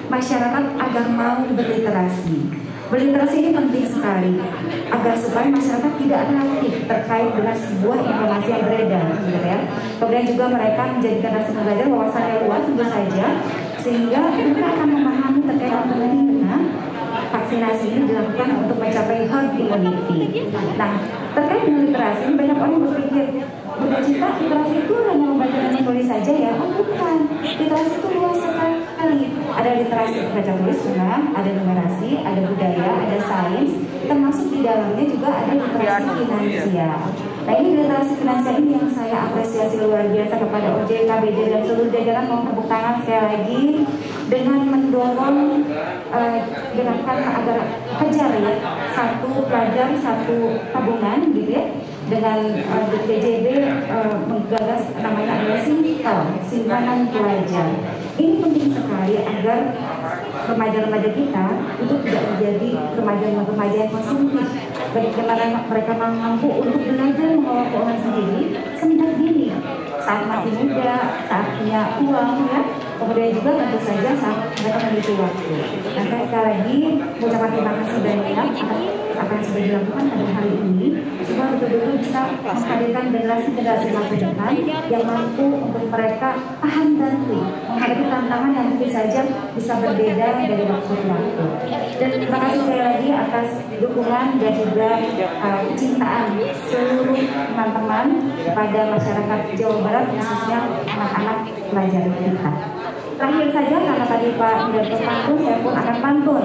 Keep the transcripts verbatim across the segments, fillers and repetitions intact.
masyarakat agar mau berliterasi. Berliterasi ini penting sekali agar supaya masyarakat tidak reaktif terkait dengan sebuah informasi yang beredar, gitu ya. Kemudian juga mereka menjadikan rasa belajar wawasannya luas tentu saja, sehingga mereka akan memahami terkait pentingnya vaksinasi ini dilakukan untuk mencapai herd immunity. Nah, terkait dengan literasi, banyak orang berpikir, Bunda Cita, literasi itu hanya membaca dan menulis saja ya? Oh bukan, literasi itu luas sekali. Ada literasi baca tulis juga, ada numerasi, ada budaya, ada sains, termasuk di dalamnya juga ada literasi finansial. Nah, ini literasi finansial ini yang saya apresiasi luar biasa kepada O J K, B D, dan seluruh jajaran. Mau tepuk tangan sekali lagi dengan mendorong uh, gerakan agar kejar ya, satu pelajar satu tabungan gitu ya, dengan uh, D J B uh, menggagas namanya adalah Simple, simpanan pelajar. Ini penting sekali agar remaja-remaja kita itu tidak menjadi remaja-remaja yang konsumtif. Bagaimana mereka mampu untuk belajar mengelola keuangan sendiri semenjak dini, saat masih muda, saat punya uang ya. Kemudian juga tentu saja saat mereka memiliki waktu. Nah, saya sekali lagi mengucapkan terima kasih banyak atas apa yang sudah dilakukan pada hari ini, supaya betul-betul bisa menghadirkan generasi-generasi masa depan yang mampu untuk mereka paham dan quick menghadapi tantangan yang mungkin saja bisa berbeda dari waktu ke waktu. Dan terima kasih sekali lagi atas dukungan dan juga uh, kecintaan seluruh teman-teman pada masyarakat Jawa Barat, khususnya anak-anak pelajar kita. Terakhir saja, karena tadi Pak Direktur pantun, saya pun akan pantun.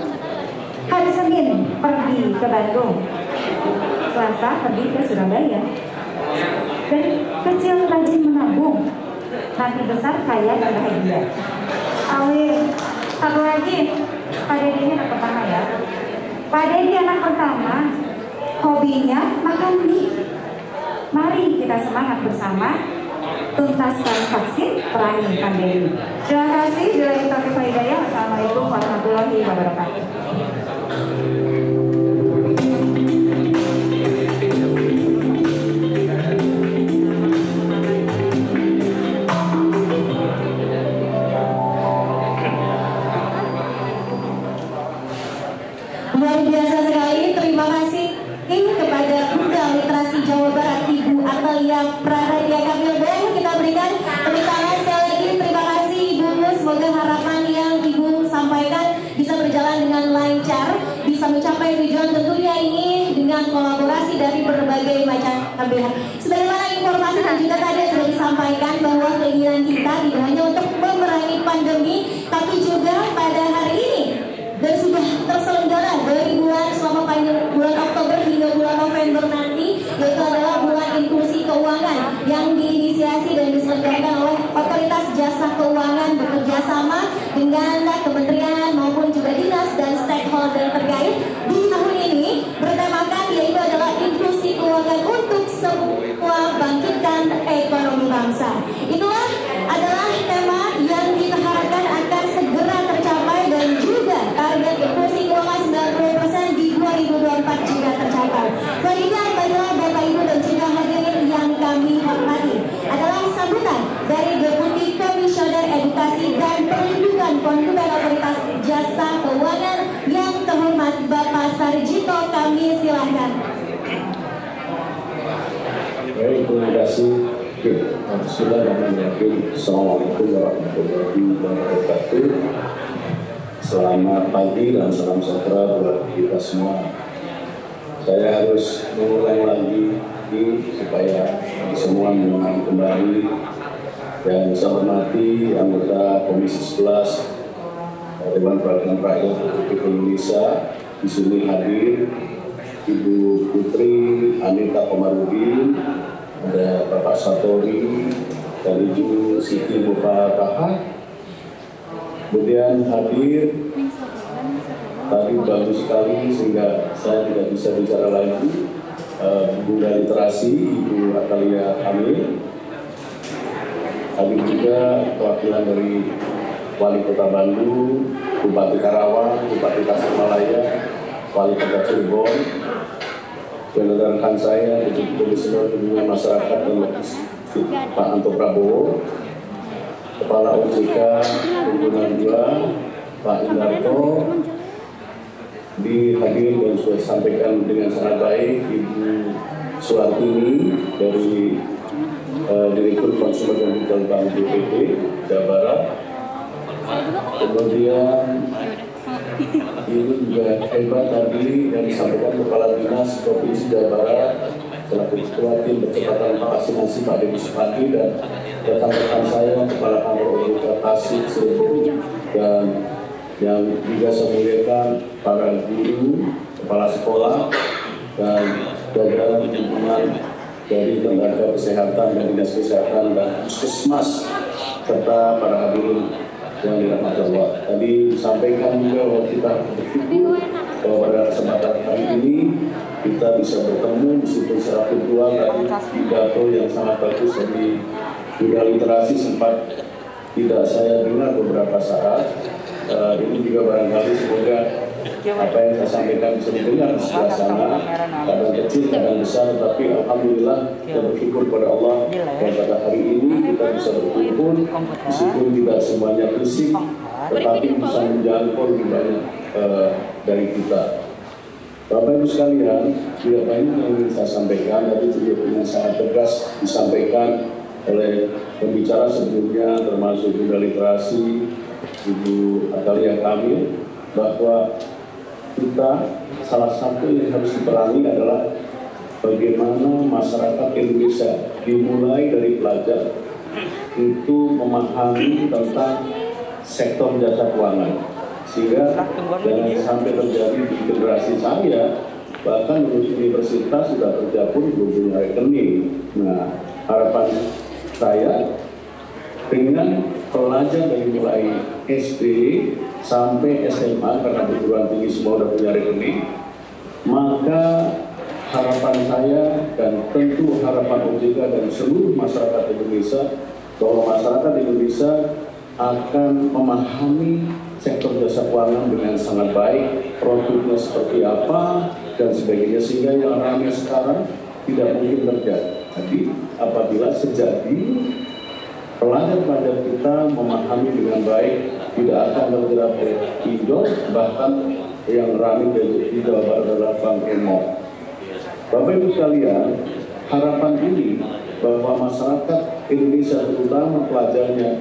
Hari Senin pergi ke Bandung, Selasa pergi ke Surabaya. Dan kecil rajin menabung, nanti besar kaya dan bahagia. Amin. Satu lagi, Pak Dedi ini anak pertama ya. Pak Dedi anak pertama, hobinya makan mie. Mari kita semangat bersama, tuntaskan vaksin, perangi pandemi. Terima kasih. Billahi taufiq wal hidayah. Assalamualaikum warahmatullahi wabarakatuh. Luar biasa sekali. Terima kasih ini kepada Bunda Literasi Jawa Barat, Ibu Atalia Praradya Kamil. Boleh kita berikan tepuk tangan sekali lagi. Terima kasih Ibu. Semoga harapan yang Ibu sampaikan bisa berjalan dengan lancar, bisa mencapai tujuan tentunya ini dengan kolaborasi dari berbagai macam pihak. Sebagaimana informasi dan juga tadi sudah disampaikan bahwa keinginan kita tidak hanya untuk memerangi pandemi, tapi juga pada hari ini dan sudah terselenggara dari bulan selama bulan Oktober hingga bulan November nanti, yaitu adalah bulan inklusi keuangan yang diinisiasi dan diselenggarakan oleh Otoritas Jasa Keuangan bekerja sama dengan kementerian maupun juga dinas dan stakeholder terkait di tahun ini bertemakan yaitu adalah inklusi keuangan untuk semua bangkitkan ekonomi bangsa. Itulah adalah tema yang kita harapkan akan segera tercapai dan juga target inklusi keuangan sembilan puluh persen di dua ribu dua puluh empat juga tercapai. Selanjutnya adalah Bapak Ibu dan juga hadirin yang kami hormati adalah sambutan dari Deputi Komisioner Edukasi dan Perlindungan Konsumen Otoritas Jasa Keuangan yang terhormat Bapak Sarjito. Kami silahkan. Baik, terima kasih. Bismillahirrahmanirrahim. Assalamualaikum warahmatullahi wabarakatuh. Selamat pagi dan salam sejahtera buat kita semua. Saya harus mengulang lagi ini supaya semua mengenang kembali, dan saya hormati anggota Komisi sebelas Dewan Perwakilan Rakyat Republik Indonesia. Di sini hadir Ibu Putri Anita Komarudin, ada Bapak Satori dan Ibu Siti Mufarah. Kemudian hadir tadi bagus sekali sehingga saya tidak bisa bicara lagi, uh, Bunda Literasi Ibu Atalia Kamil. Hadir juga perwakilan dari Wali Kota Bandung, Bupati Karawang, Bupati Tasikmalaya, Wali Kota Cirebon, dan rekan saya Deputi Komisioner Hubungan Masyarakat dan Logistik Pak Anto Prabowo, Kepala O J K Hubungan dua, Pak Indarto dihadiri dan sudah sampaikan dengan sangat baik Ibu Suartini dari uh, Direktur Konsumen dan Retail Bank B P D Jawa Barat. Kemudian ini juga hebat tadi yang disampaikan Kepala Dinas Provinsi Jawa Barat selaku Ketua Tim Percepatan Vaksinasi Pak Dedi Supandi dan rekan-rekan saya Kepala Kantor Organisasi dan yang juga saya muliakan para guru, kepala sekolah dan jajaran lingkungan dari tenaga kesehatan dan dinas kesehatan dan puskesmas serta para hadirin yang dirahmati Allah. Tadi disampaikan juga bahwa kita bersyukur bahwa pada kesempatan hari ini kita bisa bertemu meskipun secara virtual. Tadi pidato yang sangat bagus dari Bunda Literasi sempat tidak saya dengar beberapa saat. Uh, ini juga barangkali semoga apa yang saya sampaikan bisa didengar di sebelah sana, kadang kecil, kadang besar, tapi alhamdulillah kita bersyukur kepada Allah bahwa pada hari ini kita bisa berkumpul meskipun tidak semuanya fisik, tetapi bisa menjangkau lebih banyak uh, dari kita. Bapak Ibu sekalian, tidak banyak yang ingin saya sampaikan, tapi juga dengan sangat tegas disampaikan oleh pembicara sebelumnya, termasuk Bunda Literasi, Ibu Atalia Kamil, bahwa kita salah satu yang harus diperangi adalah bagaimana masyarakat Indonesia dimulai dari pelajar itu memahami tentang sektor jasa keuangan, sehingga jangan sampai terjadi di generasi saya, bahkan lulus universitas sudah kerja pun belum punya rekening. Nah, harapan saya dengan pelajar dari mulai S D sampai S M A, karena perguruan tinggi semua sudah punya rekening, maka harapan saya dan tentu harapan O J K dan seluruh masyarakat Indonesia bahwa masyarakat Indonesia akan memahami sektor jasa keuangan dengan sangat baik, produknya seperti apa dan sebagainya, sehingga yang ramai sekarang tidak mungkin terjadi. Jadi apabila sejak dini pelajar-pelajar kita memahami dengan baik, tidak akan terjerat pinjol, bahkan yang ramai di Jawa Barat adalah bank emo. Bapak Ibu sekalian, harapan ini bahwa masyarakat Indonesia terutama pelajarnya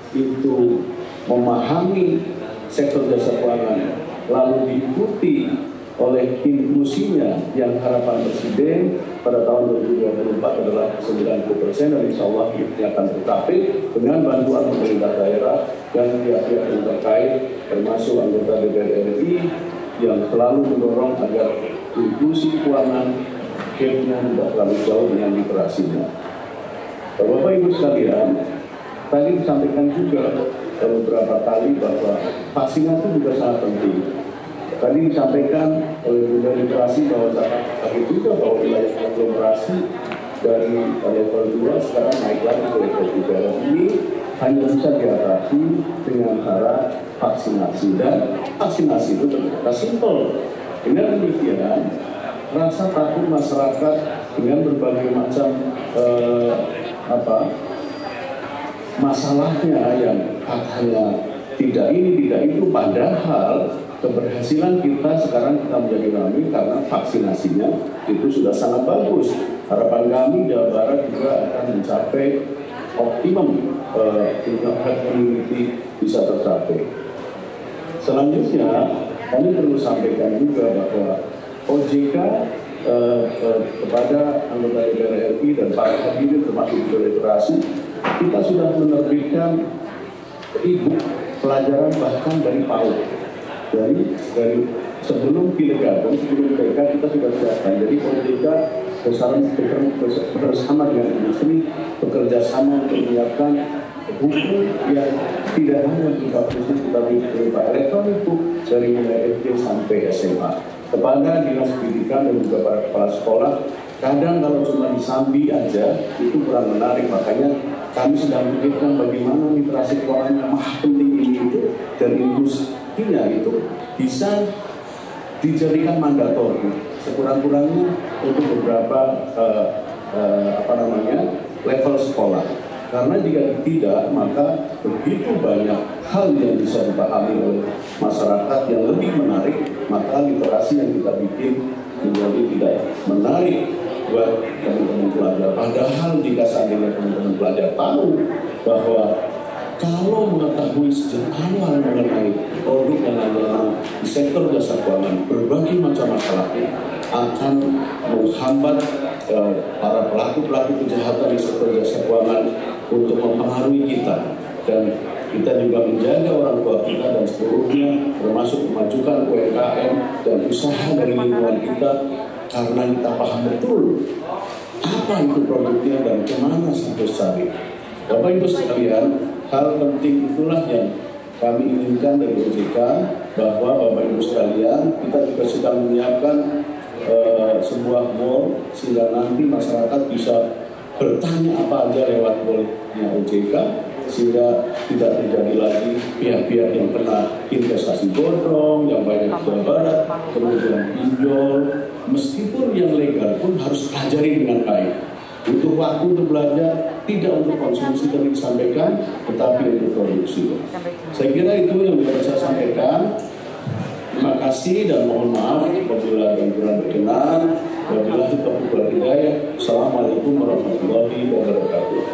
itu memahami sektor jasa keuangan, lalu diikuti oleh inklusinya yang harapan Presiden pada tahun dua ribu dua puluh empat adalah sembilan puluh persen, dan insya Allah ini akan tercapai dengan bantuan pemerintah daerah dan pihak-pihak yang terkait termasuk anggota D P R R I yang selalu mendorong agar inklusi keuangan gap-nya tidak terlalu jauh dengan literasinya. Bapak Ibu sekalian, tadi disampaikan juga beberapa kali bahwa vaksinasi juga sangat penting. Tadi disampaikan oleh Bunda Literasi bahwa tadi juga bahwa wilayah aglomerasi dari level dua sekarang naik lagi ke level tiga. Ini hanya bisa diatasi dengan cara vaksinasi, dan vaksinasi itu ternyata simpel. Dengan demikian, rasa takut masyarakat dengan berbagai macam eh, apa masalahnya yang katanya tidak ini tidak itu, padahal keberhasilan kita sekarang kita menjadi ramai karena vaksinasinya itu sudah sangat bagus. Harapan kami Jawa Barat juga akan mencapai optimum tingkat herd immunity bisa tercapai. Selanjutnya kami perlu sampaikan juga bahwa O J K eh, eh, kepada anggota D P R R I dan para hadirin termasuk literasi, kita sudah menerbitkan ibu pelajaran bahkan dari PAUD. Dari, dari sebelum kindergarten, sebelum T K kita sudah siapkan. Jadi O J K bersama dengan industri bekerja sama untuk menyiapkan buku yang tidak hanya berupa fisik tetapi berupa elektronik dari mulai S D sampai S M A. Kepada dinas pendidikan dan juga para kepala sekolah, kadang kalau cuma disambi aja itu kurang menarik, makanya kami sedang memikirkan bagaimana literasi keuangan yang maha penting ini itu dan inklusinya itu bisa dijadikan mandatori sekurang-kurangnya untuk beberapa uh, uh, apa namanya level sekolah. Karena jika tidak, maka begitu banyak hal yang bisa dipahami oleh masyarakat yang lebih menarik, maka literasi yang kita bikin menjadi tidak menarik buat teman-teman pelajar. Padahal jika seandainya teman-teman pelajar tahu bahwa kalau mengetahui sejak awal mengenai produk dan layanan di sektor jasa keuangan, berbagai macam masalah akan menghambat eh, para pelaku-pelaku kejahatan di sektor jasa keuangan untuk mempengaruhi kita, dan kita juga menjaga orang tua kita dan seluruhnya, termasuk memajukan U M K M dan usaha dari lingkungan kita, karena kita paham betul apa itu produknya dan kemana sampai cari. Bapak Ibu sekalian, hal penting itulah yang kami inginkan dari O J K, bahwa Bapak Ibu sekalian, kita juga sedang menyiapkan uh, sebuah mall sehingga nanti masyarakat bisa bertanya apa aja lewat mallnya O J K, sehingga tidak terjadi lagi pihak-pihak yang kena investasi bodong, yang banyak Jawa Barat, kemudian pinjol. Meskipun yang legal pun harus pelajari dengan baik. Butuh waktu untuk belajar, tidak untuk konsumsi tadi disampaikan, tetapi untuk produksi. Saya kira itu yang bisa saya sampaikan. Terima kasih dan mohon maaf apabila yang kurang berkenan. Wabillahi taufiq wal hidayah. Assalamualaikum warahmatullahi wabarakatuh.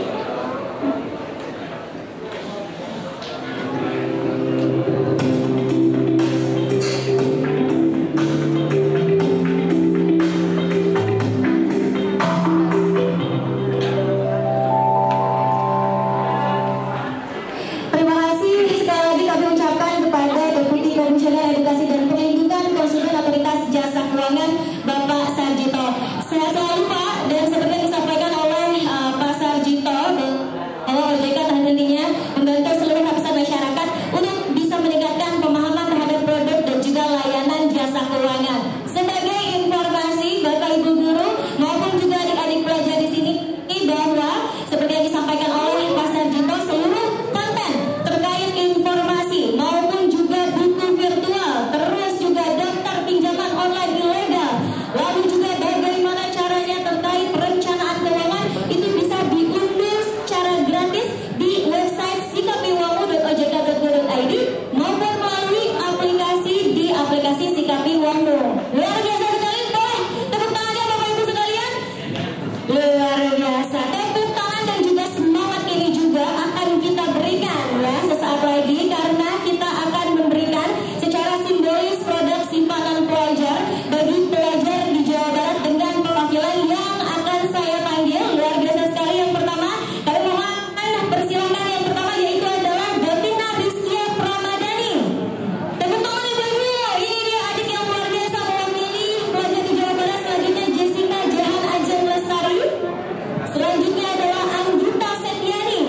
Bapak Sarjito. Saya selalu Pak, dan seperti yang disampaikan oleh uh, Pak Sarjito bahwa O J K tentunya membantu seluruh lapisan masyarakat untuk bisa meningkatkan pemahaman terhadap produk dan juga layanan jasa keuangan. Sebagai informasi Bapak Ibu guru maupun juga adik-adik pelajar di sini, bahwa seperti yang disampaikan oleh Pak Sarjito, seluruh konten terkait informasi maupun juga buku virtual, terus juga daftar pinjaman online ilegal, lalu juga bagaimana caranya terkait perencanaan keuangan, itu bisa diunduh secara gratis di website sikapiwangu dot o j k dot go dot i d maupun melalui aplikasi di aplikasi Sikapiwangu. Luar biasa sekali, boleh tepuk tangannya Bapak Ibu sekalian. Luar biasa, tepuk tangan dan juga semangat ini juga akan kita berikan ya sesaat lagi, karena kita akan memberikan secara simbolis produk simpanan pelajar bagi pelajar di Jawa Barat dengan perwakilan yang akan saya panggil. Luar biasa sekali. Yang pertama, kami mohon persilakan yang pertama, yaitu adalah Davina Rizkia Pramadani. Tepuk tangan Ibu-ibu, ini dia adik yang luar biasa mewakili pelajar di Jawa Barat. Selanjutnya Jessica Jahan Ajeng Lestari. Selanjutnya adalah Anggita Setiani,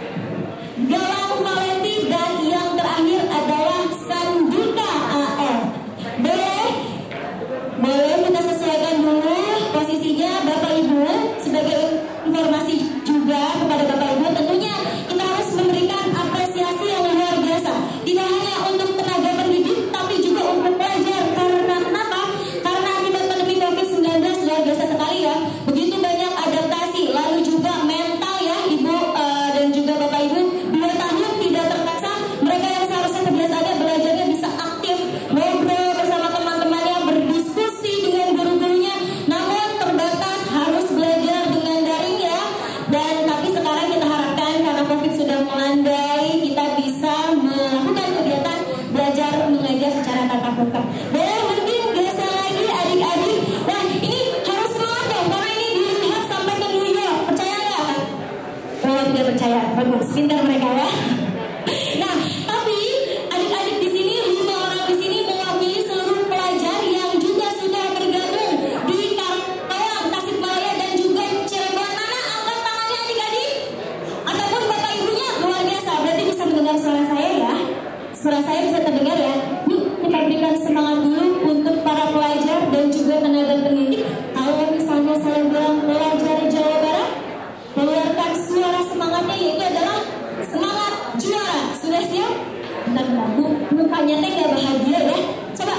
Galang Valenti, dan yang terakhir adalah Sandika A F. Boleh? Boleh kita sesuaikan dulu posisinya Bapak Ibu. Sebagai informasi juga kepada Bapak Ibu, tentunya kita harus memberikan apresiasi yang luar biasa, tidak hanya untuk tenaga pendidik tapi juga untuk pelajar. Karena kenapa? Karena akibat pandemi covid sembilan belas luar biasa sekali ya, begitu banyak adaptasi, lalu juga mental ya Ibu uh, dan juga Bapak Ibu. Dua tahun tidak terpaksa, mereka yang seharusnya kebiasaannya belajarnya bisa aktif, ngobrol bersama teman-temannya, berdiskusi dengan guru-gurunya, namun terbatas harus belajar dengan daring ya. Dan tapi sekarang kita harapkan karena Covid sudah melandai, kita bisa melakukan kegiatan belajar mengajar secara tatap muka. Boleh mungkin geser lagi adik-adik. Nah ini harus semangat dong, karena ini dilihat sampai ke New York. Percaya nggak? Kalau tidak percaya, bagus, pintar mereka ya. Nah, tapi adik-adik di sini, lima orang di sini mewakili seluruh pelajar yang juga sudah bergabung di Karawang, Tasikmalaya, dan juga Cirebon. Mana angkat tangannya adik-adik? Ataupun bapak ibunya? Luar biasa, berarti bisa mendengar suara saya ya. Suara saya bisa terdengar ya. Yuk kita berikan semangat dulu untuk para pelajar dan juga tenaga pendidik. Kalau misalnya saya bilang pelajar Jawa Barat, keluarkan suara semangatnya, yaitu adalah semangat juara. Sudah siap? Bentar-bentar, mukanya teh gak bahagia ya. Coba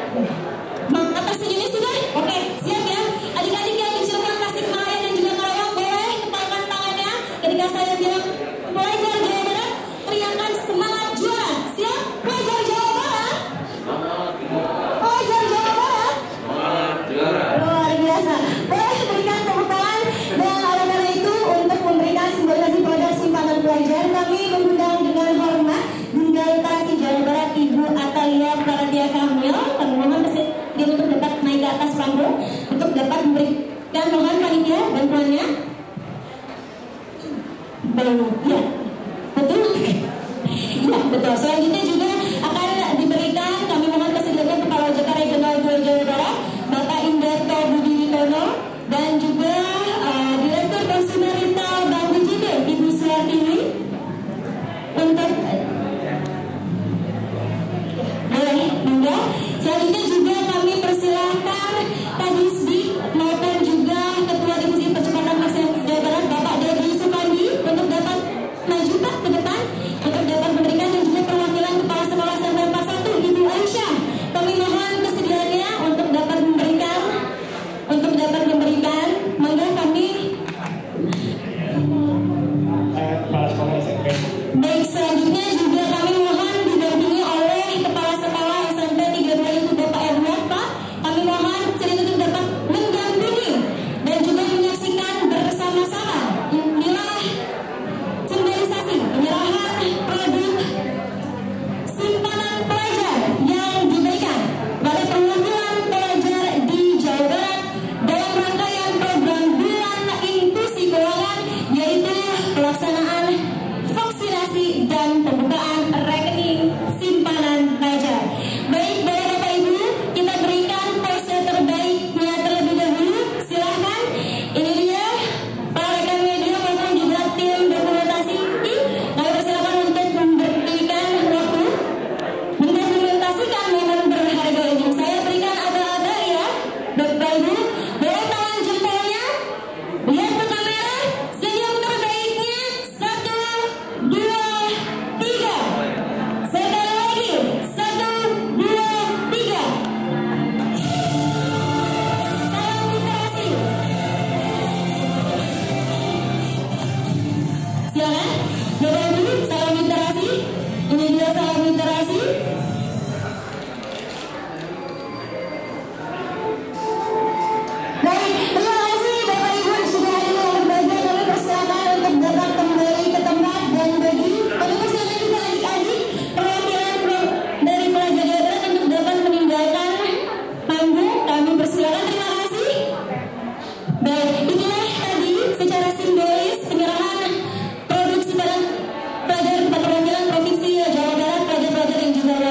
mata senyumnya sudah? Oke, siap ya. Adik-adik yang di Cirebon, Tasikmalaya, dan juga Karawang, boleh kepalkan tangannya ketika saya bilang pelajar Jawa Barat, teriakan semangat juara. Siap? Pelajar Jawa Barat. baru. Ya, betul. Ya, betul. Selanjutnya juga akan diberikan, kami mohon kesediaan Kepala O J K Regional dua Jawa Barat, Bapak Indarto Budi Witono, dan juga uh, Direktur Konsumen Retail Bank B J B, Ibu Suartini, untuk boleh monggo. Selanjutnya juga kami persilahkan Kadisdik maupun juga Ketua Divisi Percepatan Vaksinasi Jawa Barat Bapak Deddy Supandi untuk dapat maju Pak ke depan untuk dapat memberikan, dan juga perwakilan Kepala Sekolah Smp empat satu Ibu Aisyah. Kami mohon kesediaannya untuk dapat memberikan untuk dapat memberikan monggo kami. Baik, selanjutnya juga kami mohon didampingi oleh Kepala Sekolah S M P tiga dua itu Bapak Edward Pak. Kami mohon cerita untuk dapat mendampingi dan juga menyaksikan bersama-sama inilah simbolisasi penyerahan produk simpanan pelajar yang diberikan pada perwakilan pelajar di Jawa Barat dalam rangkaian program Bulan Inklusi Keuangan, yaitu pelaksanaan vaksinasi dan pembukaan rekening simpanan pelajar. Baik, Bapak Ibu, kita berikan pose terbaiknya terlebih dahulu. Silahkan, ini dia para rekan media maupun juga tim dokumentasi. Kami persilakan untuk memberikan waktu mendokumentasikan momen berharga ini. Saya berikan agak-agak ya, Bapak Ibu, boleh tangan jempolnya, lihat ke kamera, senyum terbaiknya, satu, dua, tiga. Sekali lagi, satu, dua, tiga. Salam literasi. Silakan, Bapak Ibu, salam literasi. Ini dia salam literasi. Baik, terima kasih Bapak Ibu sudah hadir yang berbahagia. Kami persilakan untuk dapat kembali ke tempat, dan bagi kami persilakan juga adik-adik perwakilan pro- dari pelajar Jawa Barat untuk dapat meninggalkan panggung. Kami persilakan, terima kasih. Baik, inilah tadi secara simbolis penyerahan produk simpanan pelajar kepada perwakilan Provinsi Jawa Barat, pelajar-pelajar yang juga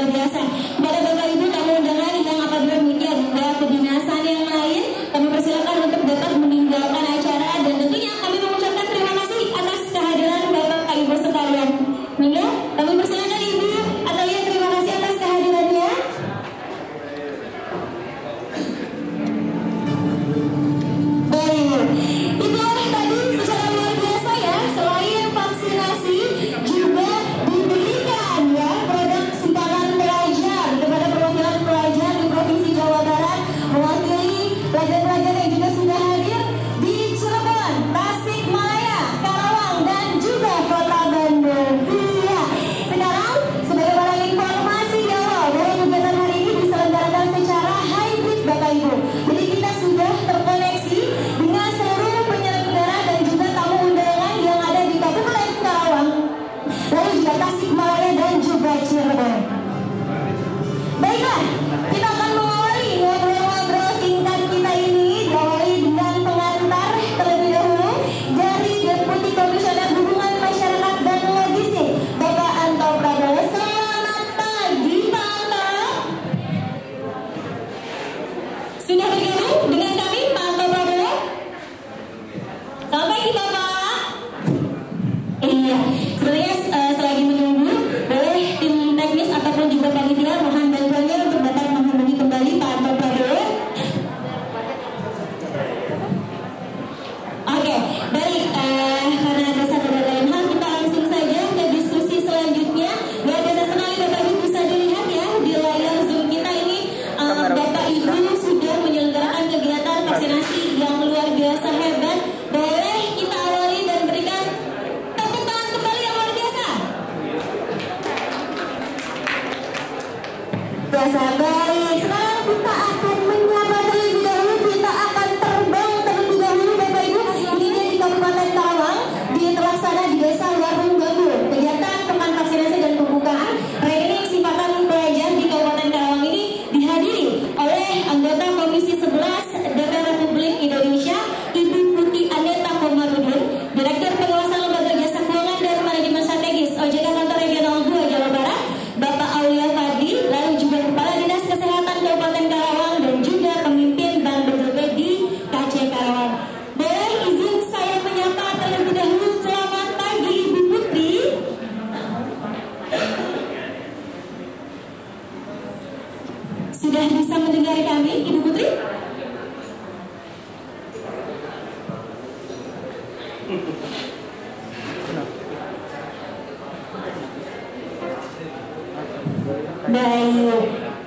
Baik.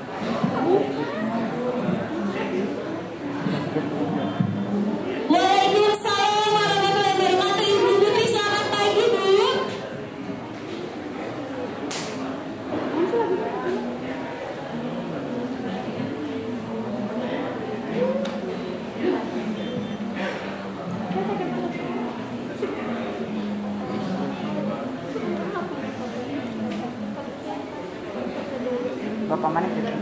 Waalaikumsalam warahmatullahi wabarakatuh. Ibu Putri, selamat pagi, Bu. Bapak mana itu?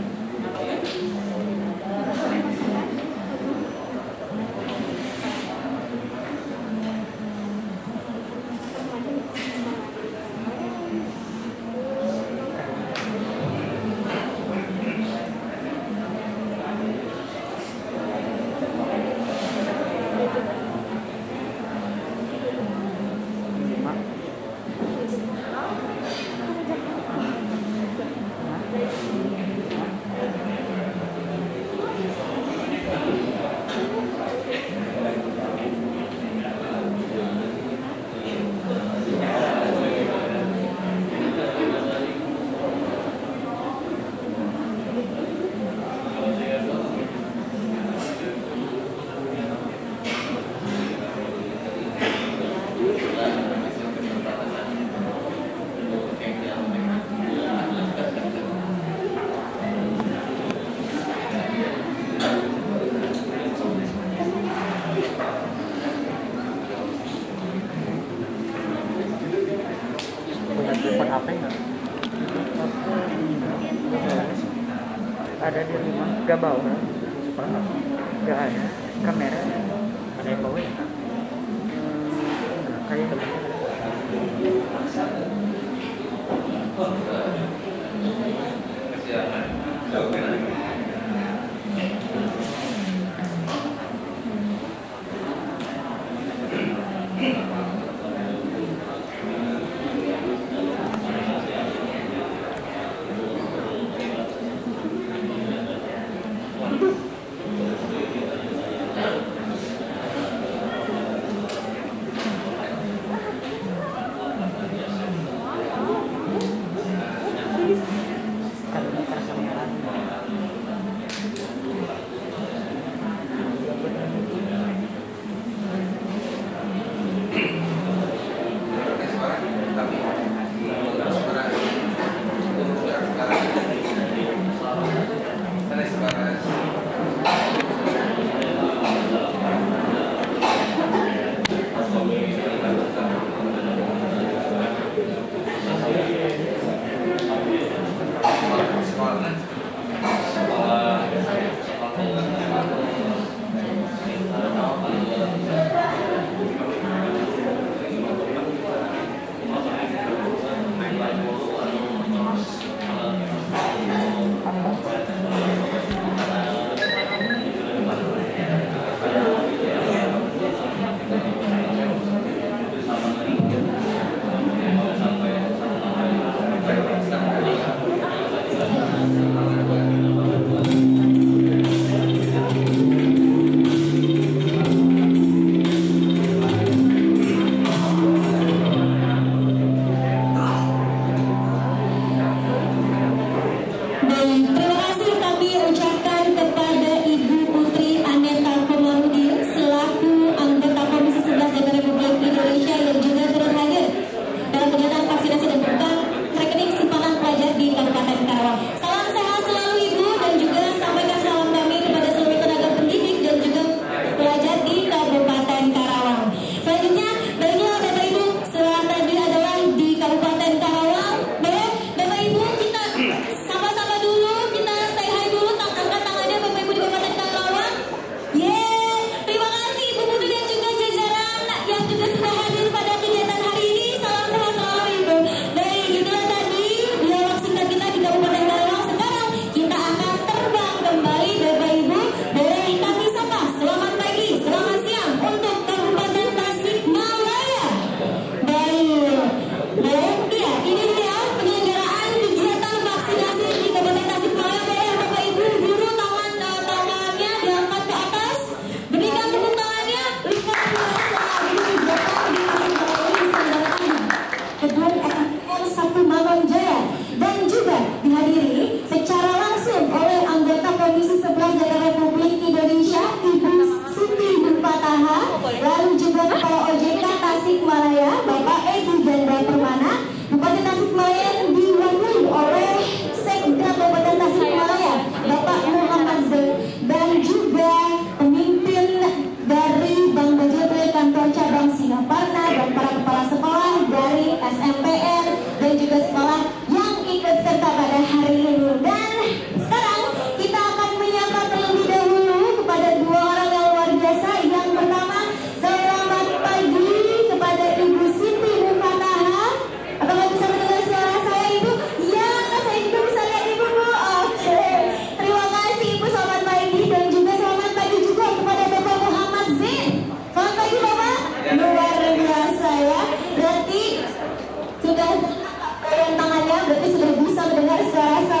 Telepon H P nggak? Ada di rumah, nggak bawa. Nggak ada. Kamera ada yang bawa ya? Hmm, kayak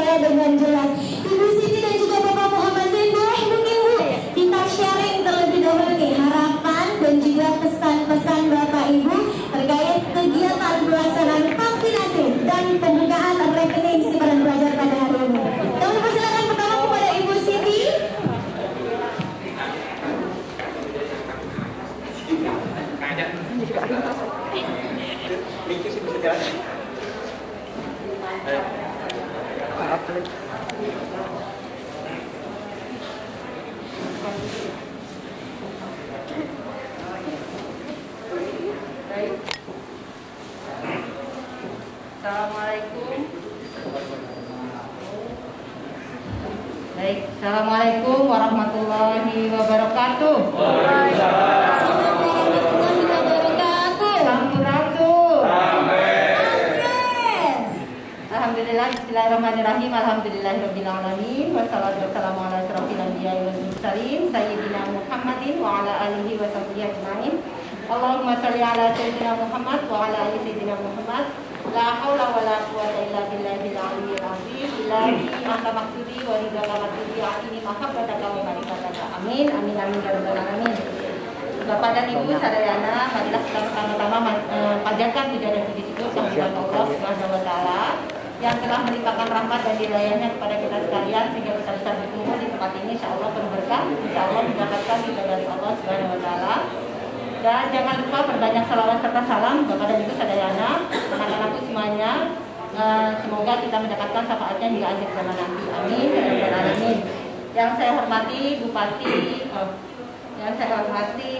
suara dengan jelas. Ibu Siti dan juga Bapak Muhammad Zain, boleh mungkin Bu kita sharing terlebih dahulu nih harapan dan juga pesan-pesan Bapak Ibu terkait kegiatan pelaksanaan vaksinasi dan pembukaan rekening simpanan pelajar pada hari ini. Kami persilakan pertama kepada Ibu Siti. Assalamualaikum. Baik, Assalamualaikum warahmatullahi wabarakatuh. Assalamualaikum warahmatullahi wabarakatuh. Sampurasun. Yes. Alhamdulillah, bismillahirrahmanirrahim. Alhamdulillahirabbil alamin. Wassalatu wassalamu ala asyrofil anbiya'i wal mursalin sayyidina Muhammadin wa ala alihi wa sahbihi ajmain. Allahumma shalli ala sayyidina Muhammad wa ala ali sayyidina Muhammad. La haula wa la quwwata illa billahil aliyyil azim. Ilahi anta maksudi wa ridha maksudi atini mahabbataka wa barakataka. Amin amin amin ya rabbal alamin. Bapak dan Ibu sadayana, marilah kita pertama-tama panjatkan puja dan puji syukur kehadirat Allah Subhanahu wa taala yang telah melimpahkan rahmat dan hidayahnya kepada kita sekalian sehingga kita bisa berkumpul di tempat ini, insyaallah penuh berkah, insyaallah mendapatkan ridha dari Allah Subhanahu wa taala. Dan jangan lupa perbanyak salawat serta salam Bapak dan Ibu sadayana, anak-anakku semuanya. Uh, semoga kita mendapatkan syafaatnya hingga akhir zaman nanti. Amin ya rabbal alamin. Yang saya hormati Bupati, uh, yang saya hormati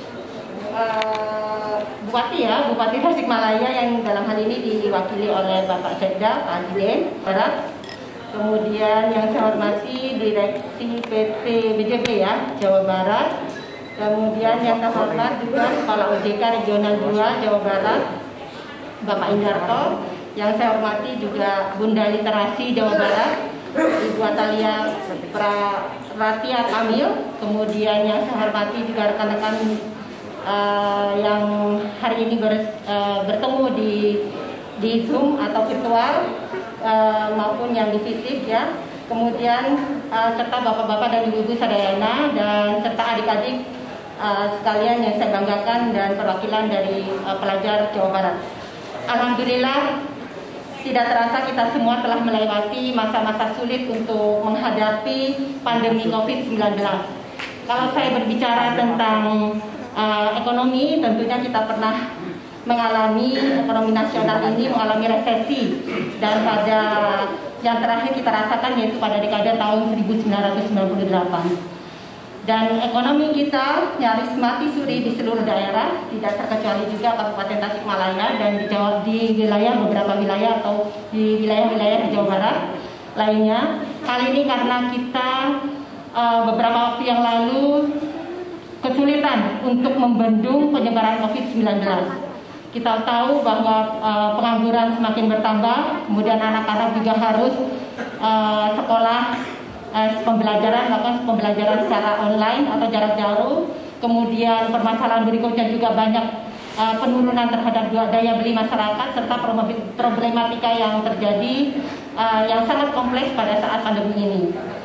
uh, Bupati ya, Bupati Tasikmalaya yang dalam hal ini diwakili oleh Bapak Sekda Pak Adiden Barat. Kemudian yang saya hormati Direksi P T B J B ya Jawa Barat. Kemudian yang terhormat juga Kepala O J K Regional dua Jawa Barat Bapak Indarto. Yang saya hormati juga Bunda Literasi Jawa Barat Ibu Atalia Pratia Kamil. Kemudian yang saya hormati juga rekan-rekan uh, yang hari ini ber, uh, bertemu di di Zoom atau virtual uh, maupun yang di fisik ya. Kemudian uh, serta bapak-bapak dan ibu-ibu sadayana dan serta adik-adik Uh, sekalian yang saya banggakan dan perwakilan dari uh, pelajar Jawa Barat. Alhamdulillah, tidak terasa kita semua telah melewati masa-masa sulit untuk menghadapi pandemi covid sembilan belas. Kalau saya berbicara tentang uh, ekonomi, tentunya kita pernah mengalami ekonomi nasional ini mengalami resesi, dan pada yang terakhir kita rasakan yaitu pada dekade tahun seribu sembilan ratus sembilan puluh delapan. Dan ekonomi kita nyaris mati suri di seluruh daerah, tidak terkecuali juga Kabupaten Tasikmalaya dan di Jawa, di wilayah beberapa wilayah atau di wilayah-wilayah di Jawa Barat lainnya. Hal ini karena kita uh, beberapa waktu yang lalu kesulitan untuk membendung penyebaran covid sembilan belas. Kita tahu bahwa uh, pengangguran semakin bertambah, kemudian anak-anak juga harus uh, sekolah Uh, pembelajaran melakukan pembelajaran secara online atau jarak jauh. Kemudian permasalahan berikutnya juga banyak uh, penurunan terhadap daya beli masyarakat serta problematika yang terjadi uh, yang sangat kompleks pada saat pandemi ini.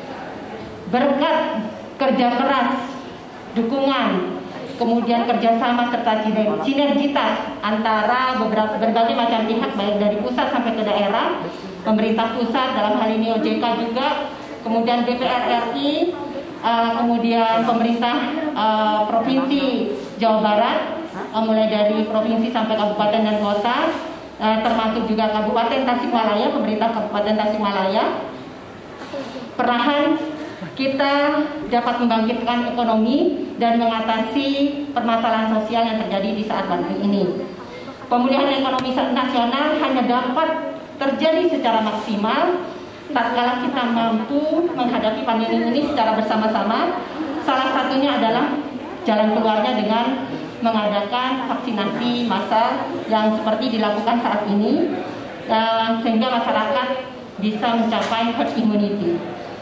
Berkat kerja keras, dukungan, kemudian kerjasama serta sinergitas antara beberapa berbagai macam pihak baik dari pusat sampai ke daerah, pemerintah pusat dalam hal ini O J K juga, kemudian D P R R I, uh, kemudian pemerintah uh, Provinsi Jawa Barat, uh, mulai dari provinsi sampai kabupaten dan kota, uh, termasuk juga Kabupaten Tasikmalaya, pemerintah Kabupaten Tasikmalaya. Perlahan kita dapat membangkitkan ekonomi dan mengatasi permasalahan sosial yang terjadi di saat pandemi ini. Pemulihan ekonomi nasional hanya dapat terjadi secara maksimal tatkala kita mampu menghadapi pandemi ini secara bersama-sama. Salah satunya adalah jalan keluarnya dengan mengadakan vaksinasi massal yang seperti dilakukan saat ini, uh, sehingga masyarakat bisa mencapai herd immunity.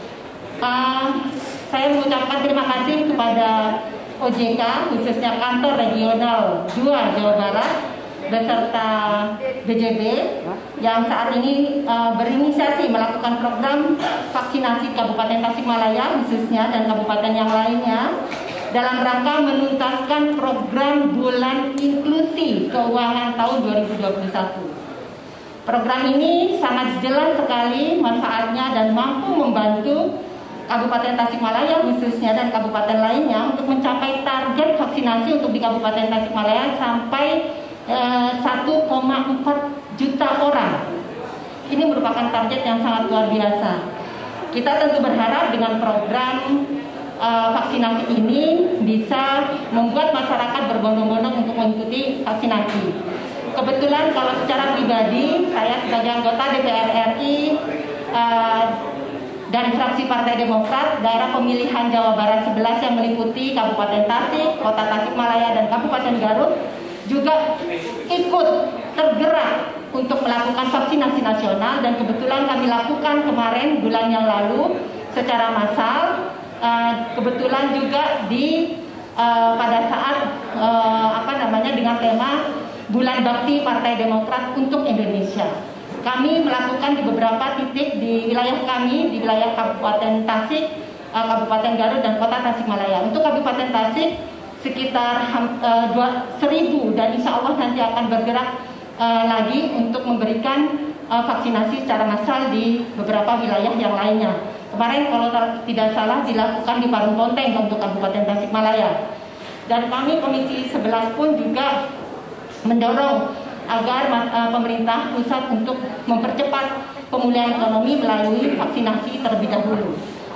Uh, saya mengucapkan terima kasih kepada O J K, khususnya Kantor Regional dua Jawa Barat beserta B J B yang saat ini uh, berinisiasi melakukan program vaksinasi Kabupaten Tasikmalaya khususnya dan kabupaten yang lainnya dalam rangka menuntaskan program Bulan Inklusi Keuangan tahun dua ribu dua puluh satu. Program ini sangat jelas sekali manfaatnya dan mampu membantu Kabupaten Tasikmalaya khususnya dan kabupaten lainnya untuk mencapai target vaksinasi untuk di Kabupaten Tasikmalaya sampai eh, satu koma empat juta orang. Ini merupakan target yang sangat luar biasa. Kita tentu berharap dengan program eh, vaksinasi ini bisa membuat masyarakat berbondong-bondong untuk mengikuti vaksinasi. Kebetulan kalau secara pribadi saya sebagai anggota D P R R I uh, dari fraksi Partai Demokrat daerah pemilihan Jawa Barat sebelas yang meliputi Kabupaten Tasik, Kota Tasikmalaya dan Kabupaten Garut juga ikut tergerak untuk melakukan vaksinasi nasional dan kebetulan kami lakukan kemarin bulan yang lalu secara massal. Uh, kebetulan juga di uh, pada saat uh, apa namanya dengan tema Bulan Bakti Partai Demokrat untuk Indonesia. Kami melakukan di beberapa titik di wilayah kami, di wilayah Kabupaten Tasik, Kabupaten Garut dan Kota Tasikmalaya. Untuk Kabupaten Tasik sekitar uh, seribu dan insya Allah nanti akan bergerak uh, lagi untuk memberikan uh, vaksinasi secara massal di beberapa wilayah yang lainnya. Kemarin kalau tidak salah dilakukan di Parung Ponteng untuk Kabupaten Tasikmalaya. Dan kami Komisi sebelas pun juga mendorong agar uh, pemerintah pusat untuk mempercepat pemulihan ekonomi melalui vaksinasi terlebih dahulu.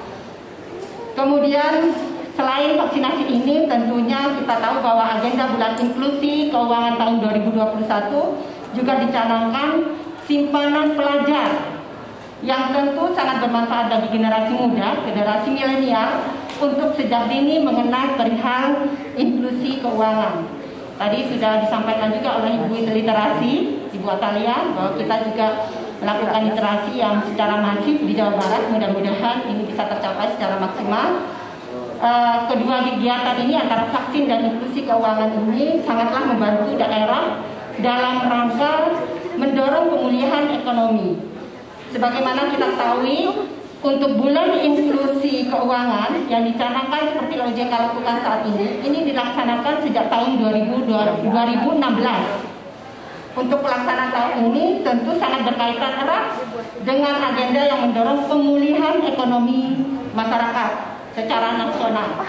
Kemudian selain vaksinasi ini tentunya kita tahu bahwa agenda Bulan Inklusi Keuangan tahun dua ribu dua puluh satu juga dicanangkan simpanan pelajar yang tentu sangat bermanfaat bagi generasi muda, generasi milenial untuk sejak dini mengenal perihal inklusi keuangan. Tadi sudah disampaikan juga oleh Ibu Literasi, Ibu Atalia, bahwa kita juga melakukan literasi yang secara masif di Jawa Barat. Mudah-mudahan ini bisa tercapai secara maksimal. Uh, kedua kegiatan ini antara vaksin dan inklusi keuangan ini sangatlah membantu daerah dalam rangka mendorong pemulihan ekonomi. Sebagaimana kita ketahui, untuk bulan inklusi keuangan yang dicanangkan seperti O J K lakukan saat ini, ini dilaksanakan sejak tahun dua ribu enam belas. Untuk pelaksanaan tahun ini tentu sangat berkaitan erat dengan agenda yang mendorong pemulihan ekonomi masyarakat secara nasional.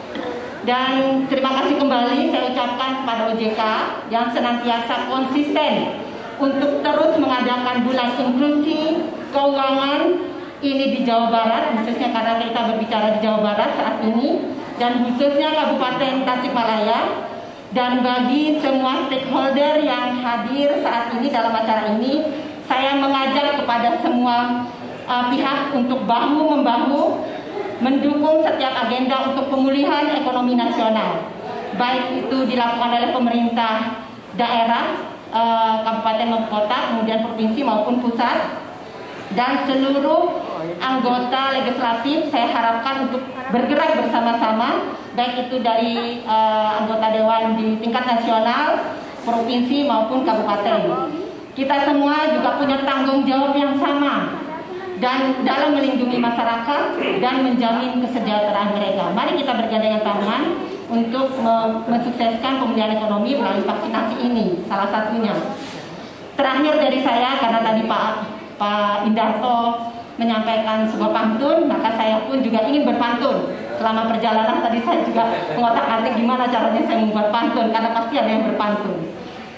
Dan terima kasih kembali saya ucapkan kepada O J K yang senantiasa konsisten untuk terus mengadakan bulan inklusi keuangan ini di Jawa Barat, khususnya karena kita berbicara di Jawa Barat saat ini, dan khususnya Kabupaten Tasikmalaya. Dan bagi semua stakeholder yang hadir saat ini dalam acara ini, saya mengajak kepada semua uh, pihak untuk bahu-membahu mendukung setiap agenda untuk pemulihan ekonomi nasional, baik itu dilakukan oleh pemerintah daerah, uh, kabupaten maupun kota, kemudian provinsi maupun pusat. Dan seluruh anggota legislatif saya harapkan untuk bergerak bersama-sama, baik itu dari uh, anggota dewan di tingkat nasional, provinsi maupun kabupaten. Kita semua juga punya tanggung jawab yang sama dan dalam melindungi masyarakat dan menjamin kesejahteraan mereka. Mari kita bergandengan tangan untuk mensukseskan pemulihan ekonomi melalui vaksinasi ini, salah satunya. Terakhir dari saya, karena tadi Pak Pak Indarto menyampaikan sebuah pantun, maka saya pun juga ingin berpantun. Selama perjalanan tadi saya juga mengotak-atik gimana caranya saya membuat pantun, karena pasti ada yang berpantun.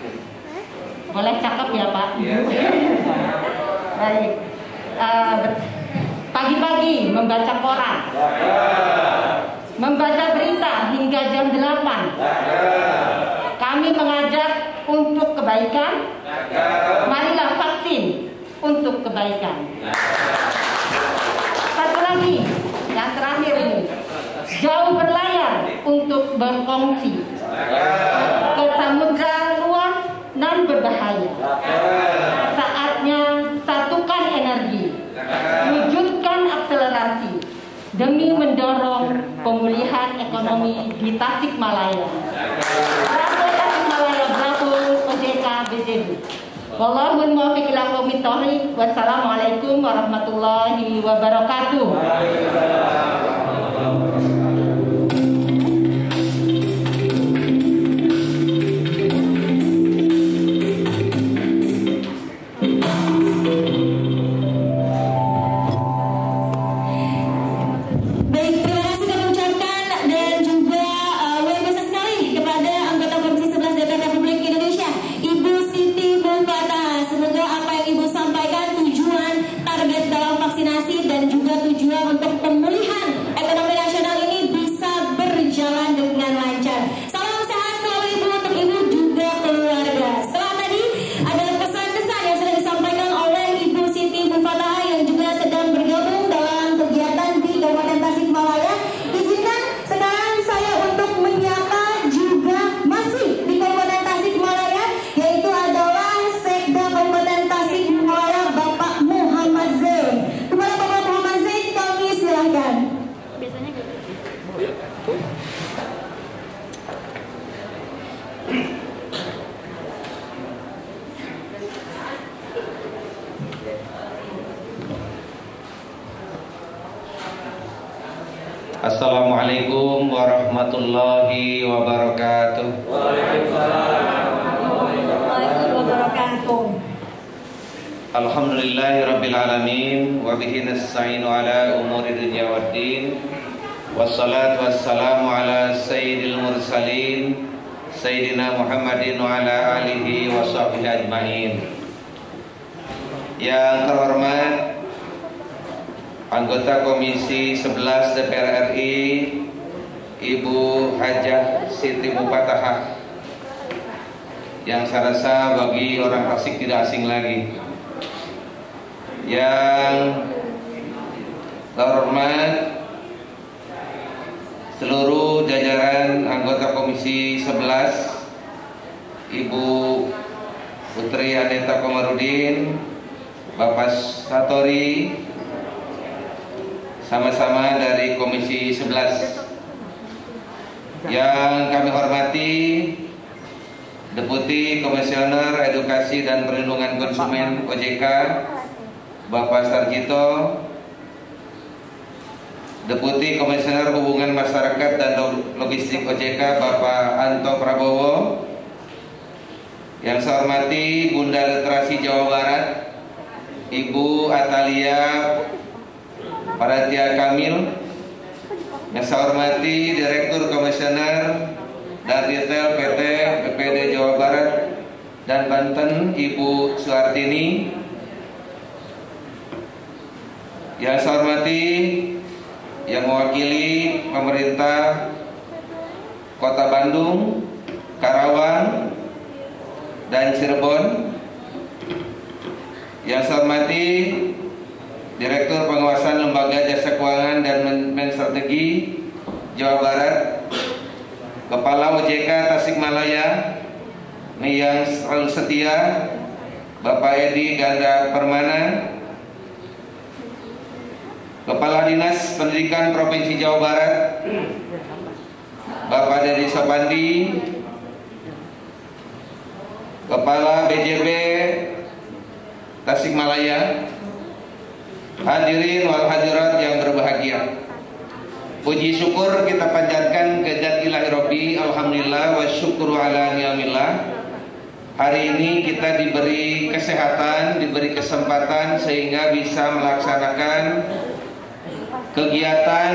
Boleh cakep ya Pak? Baik. Uh, pagi-pagi membaca koran, membaca berita hingga jam delapan. Kami mengajak untuk kebaikan. Marilah vaksin untuk kebaikan. Satu lagi, yang terakhir ini, jauh berlayar untuk berkongsi. Ke samudra luas dan berbahaya. Saatnya satukan energi, wujudkan akselerasi demi mendorong pemulihan ekonomi di Tasikmalaya. Bravo Tasikmalaya, bravo O J K B J B. Wallahul muwaffiq ila aqwamit thoriq. Wassalamualaikum warahmatullahi wabarakatuh. Assalamualaikum warahmatullahi wabarakatuh. Alhamdulillahi rabbil alamin wa bihi nasta'inu ala umuri dunya waddin. Wassalatu wassalamu ala sayyidil mursalin sayyidina Muhammadin wa ala alihi wa sahbihi ajmain. Yang terhormat anggota Komisi sebelas D P R R I Ibu Hajah Siti Mufatahah, yang saya rasa bagi orang Tasik tidak asing lagi. Yang terhormat seluruh jajaran anggota Komisi sebelas, Ibu Putri Aneta Komarudin, Bapak Satori, sama-sama dari Komisi sebelas. Yang kami hormati Deputi Komisioner Edukasi dan Perlindungan Konsumen O J K Bapak Sarjito, Deputi Komisioner Hubungan Masyarakat dan Logistik O J K Bapak Anto Prabowo, yang saya hormati Bunda Literasi Jawa Barat Ibu Atalia Paratia Kamil, yang saya hormati Direktur Komisioner dan Retail P T B P D Jawa Barat dan Banten Ibu Suartini, yang saya hormati yang mewakili pemerintah Kota Bandung, Karawang, dan Cirebon, yang saya hormati Direktur Pengawasan Lembaga Jasa Keuangan dan Manajemen Strategi Jawa Barat, Kepala O J K Tasikmalaya yang selalu setia Bapak Edi Ganda Permana, Kepala Dinas Pendidikan Provinsi Jawa Barat Bapak Dedi Sopandi, Kepala B J B Tasikmalaya, hadirin wal hadirat yang berbahagia. Puji syukur kita panjatkan ke Zat Ilahi Rabbi, alhamdulillah wa syukru ala ni'amillah. Hari ini kita diberi kesehatan, diberi kesempatan sehingga bisa melaksanakan kegiatan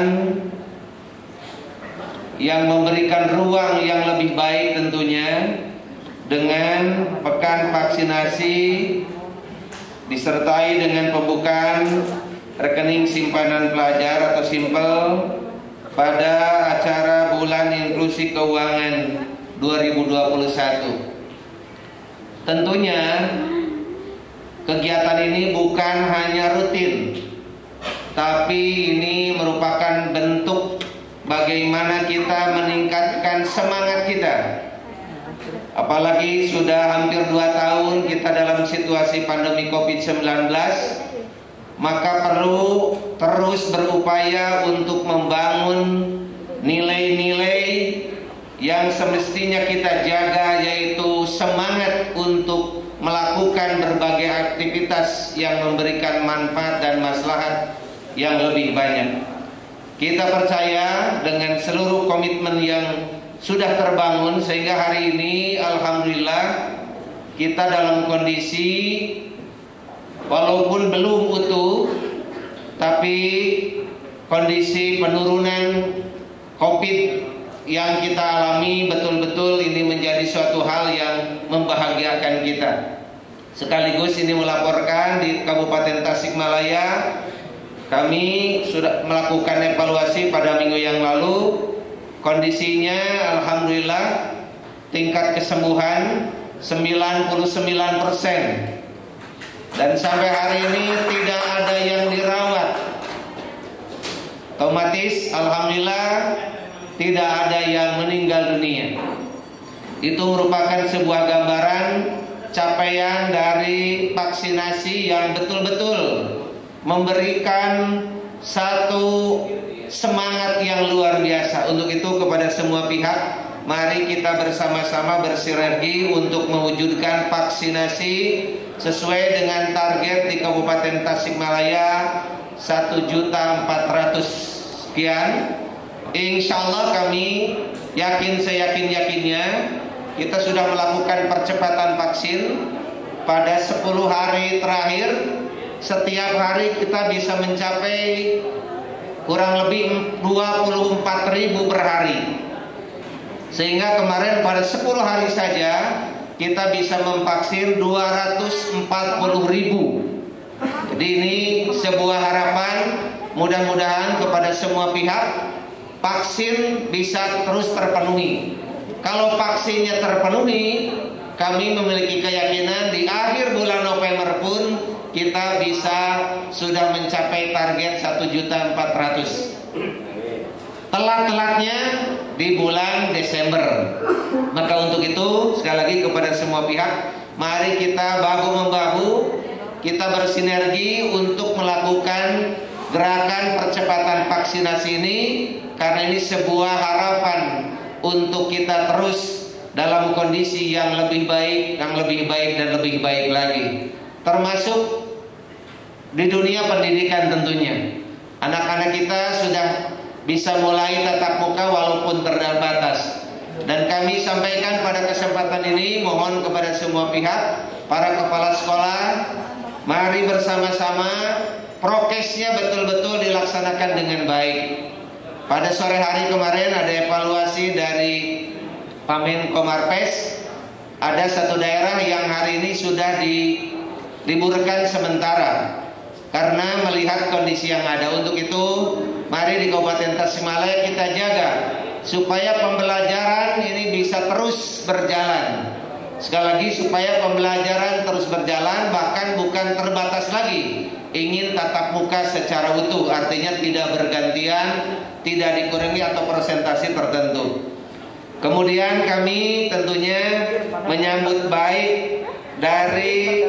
yang memberikan ruang yang lebih baik tentunya, dengan pekan vaksinasi disertai dengan pembukaan rekening simpanan pelajar atau simpel pada acara Bulan Inklusi Keuangan dua ribu dua puluh satu. Tentunya kegiatan ini bukan hanya rutin, tapi ini merupakan bentuk bagaimana kita meningkatkan semangat kita. Apalagi sudah hampir dua tahun kita dalam situasi pandemi covid sembilan belas, maka perlu terus berupaya untuk membangun nilai-nilai yang semestinya kita jaga, yaitu semangat untuk melakukan berbagai aktivitas yang memberikan manfaat dan maslahat yang lebih banyak. Kita percaya dengan seluruh komitmen yang sudah terbangun sehingga hari ini alhamdulillah kita dalam kondisi walaupun belum utuh, tapi kondisi penurunan COVID yang kita alami betul-betul ini menjadi suatu hal yang membahagiakan kita. Sekaligus ini melaporkan di Kabupaten Tasikmalaya, kami sudah melakukan evaluasi pada minggu yang lalu. Kondisinya alhamdulillah tingkat kesembuhan sembilan puluh sembilan persen. Dan sampai hari ini tidak ada yang dirawat. Otomatis alhamdulillah tidak ada yang meninggal dunia. Itu merupakan sebuah gambaran capaian dari vaksinasi yang betul-betul memberikan satu semangat yang luar biasa. Untuk itu kepada semua pihak, mari kita bersama-sama bersinergi untuk mewujudkan vaksinasi sesuai dengan target di Kabupaten Tasikmalaya satu juta empat ratus sekian. Insya Allah kami yakin seyakin-yakinnya kita sudah melakukan percepatan vaksin. Pada sepuluh hari terakhir setiap hari kita bisa mencapai kurang lebih dua puluh empat ribu per hari. Sehingga kemarin pada sepuluh hari saja kita bisa memvaksin dua ratus empat puluh ribu. Jadi ini sebuah harapan, mudah-mudahan kepada semua pihak vaksin bisa terus terpenuhi. Kalau vaksinnya terpenuhi, kami memiliki keyakinan di akhir bulan November pun kita bisa sudah mencapai target satu juta empat ratus. Telat-telatnya di bulan Desember. Maka untuk itu sekali lagi kepada semua pihak, mari kita bahu-membahu, kita bersinergi untuk melakukan gerakan percepatan vaksinasi ini, karena ini sebuah harapan untuk kita terus dalam kondisi yang lebih baik, yang lebih baik dan lebih baik lagi. Termasuk di dunia pendidikan tentunya. Anak-anak kita sudah bisa mulai tatap muka walaupun terbatas. Dan kami sampaikan pada kesempatan ini, mohon kepada semua pihak, para kepala sekolah, mari bersama-sama prokesnya betul-betul dilaksanakan dengan baik. Pada sore hari kemarin ada evaluasi dari Pamen Komarpes. Ada satu daerah yang hari ini sudah diliburkan sementara karena melihat kondisi yang ada. Untuk itu mari di Kabupaten Tasikmalaya kita jaga supaya pembelajaran ini bisa terus berjalan. Sekali lagi, supaya pembelajaran terus berjalan, bahkan bukan terbatas lagi ingin tatap muka secara utuh, artinya tidak bergantian, tidak dikurangi atau persentase tertentu. Kemudian kami tentunya menyambut baik dari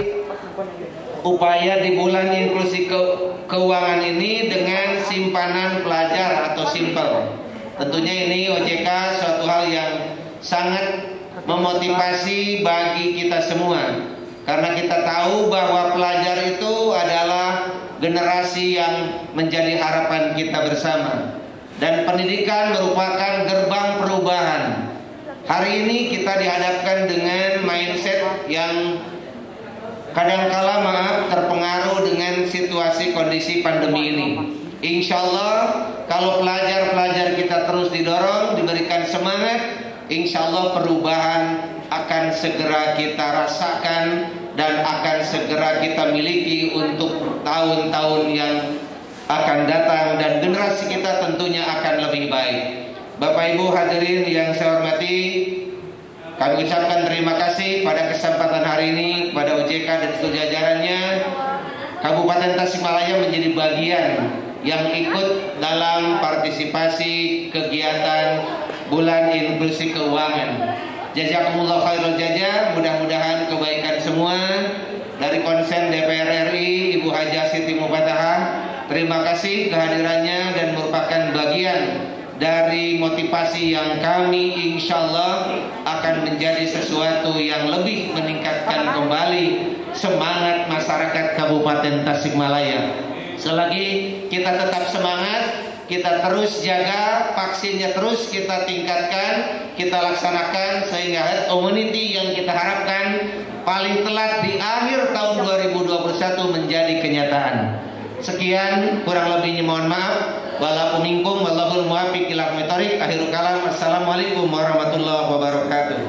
upaya di bulan inklusi ke keuangan ini dengan simpanan pelajar atau simpel. Tentunya ini O J K suatu hal yang sangat memotivasi bagi kita semua, karena kita tahu bahwa pelajar itu adalah generasi yang menjadi harapan kita bersama, dan pendidikan merupakan gerbang perubahan. Hari ini kita dihadapkan dengan mindset yang kadangkala maaf terpengaruh dengan situasi kondisi pandemi ini. Insya Allah kalau pelajar-pelajar kita terus didorong, diberikan semangat, insya Allah perubahan akan segera kita rasakan dan akan segera kita miliki untuk tahun-tahun yang akan datang, dan generasi kita tentunya akan lebih baik. Bapak Ibu hadirin yang saya hormati, kami ucapkan terima kasih pada kesempatan hari ini kepada O J K dan seluruh jajarannya. Kabupaten Tasikmalaya menjadi bagian yang ikut dalam partisipasi kegiatan bulan inklusi keuangan. Jazakumullah khairul jazaa. Mudah-mudahan kebaikan semua dari konsen D P R R I Ibu Hajah Siti Mufatahah. Terima kasih kehadirannya dan merupakan bagian dari motivasi yang kami insya Allah akan menjadi sesuatu yang lebih meningkatkan kembali semangat masyarakat Kabupaten Tasikmalaya. Selagi kita tetap semangat, kita terus jaga, vaksinnya terus kita tingkatkan, kita laksanakan sehingga herd immunity yang kita harapkan paling telat di akhir tahun dua ribu dua puluh satu menjadi kenyataan. Sekian, kurang lebihnya mohon maaf. Walaupun minkum wallahul muwaffiq ila aqwamit thoriq. Akhirul kalam. Assalamualaikum warahmatullahi wabarakatuh.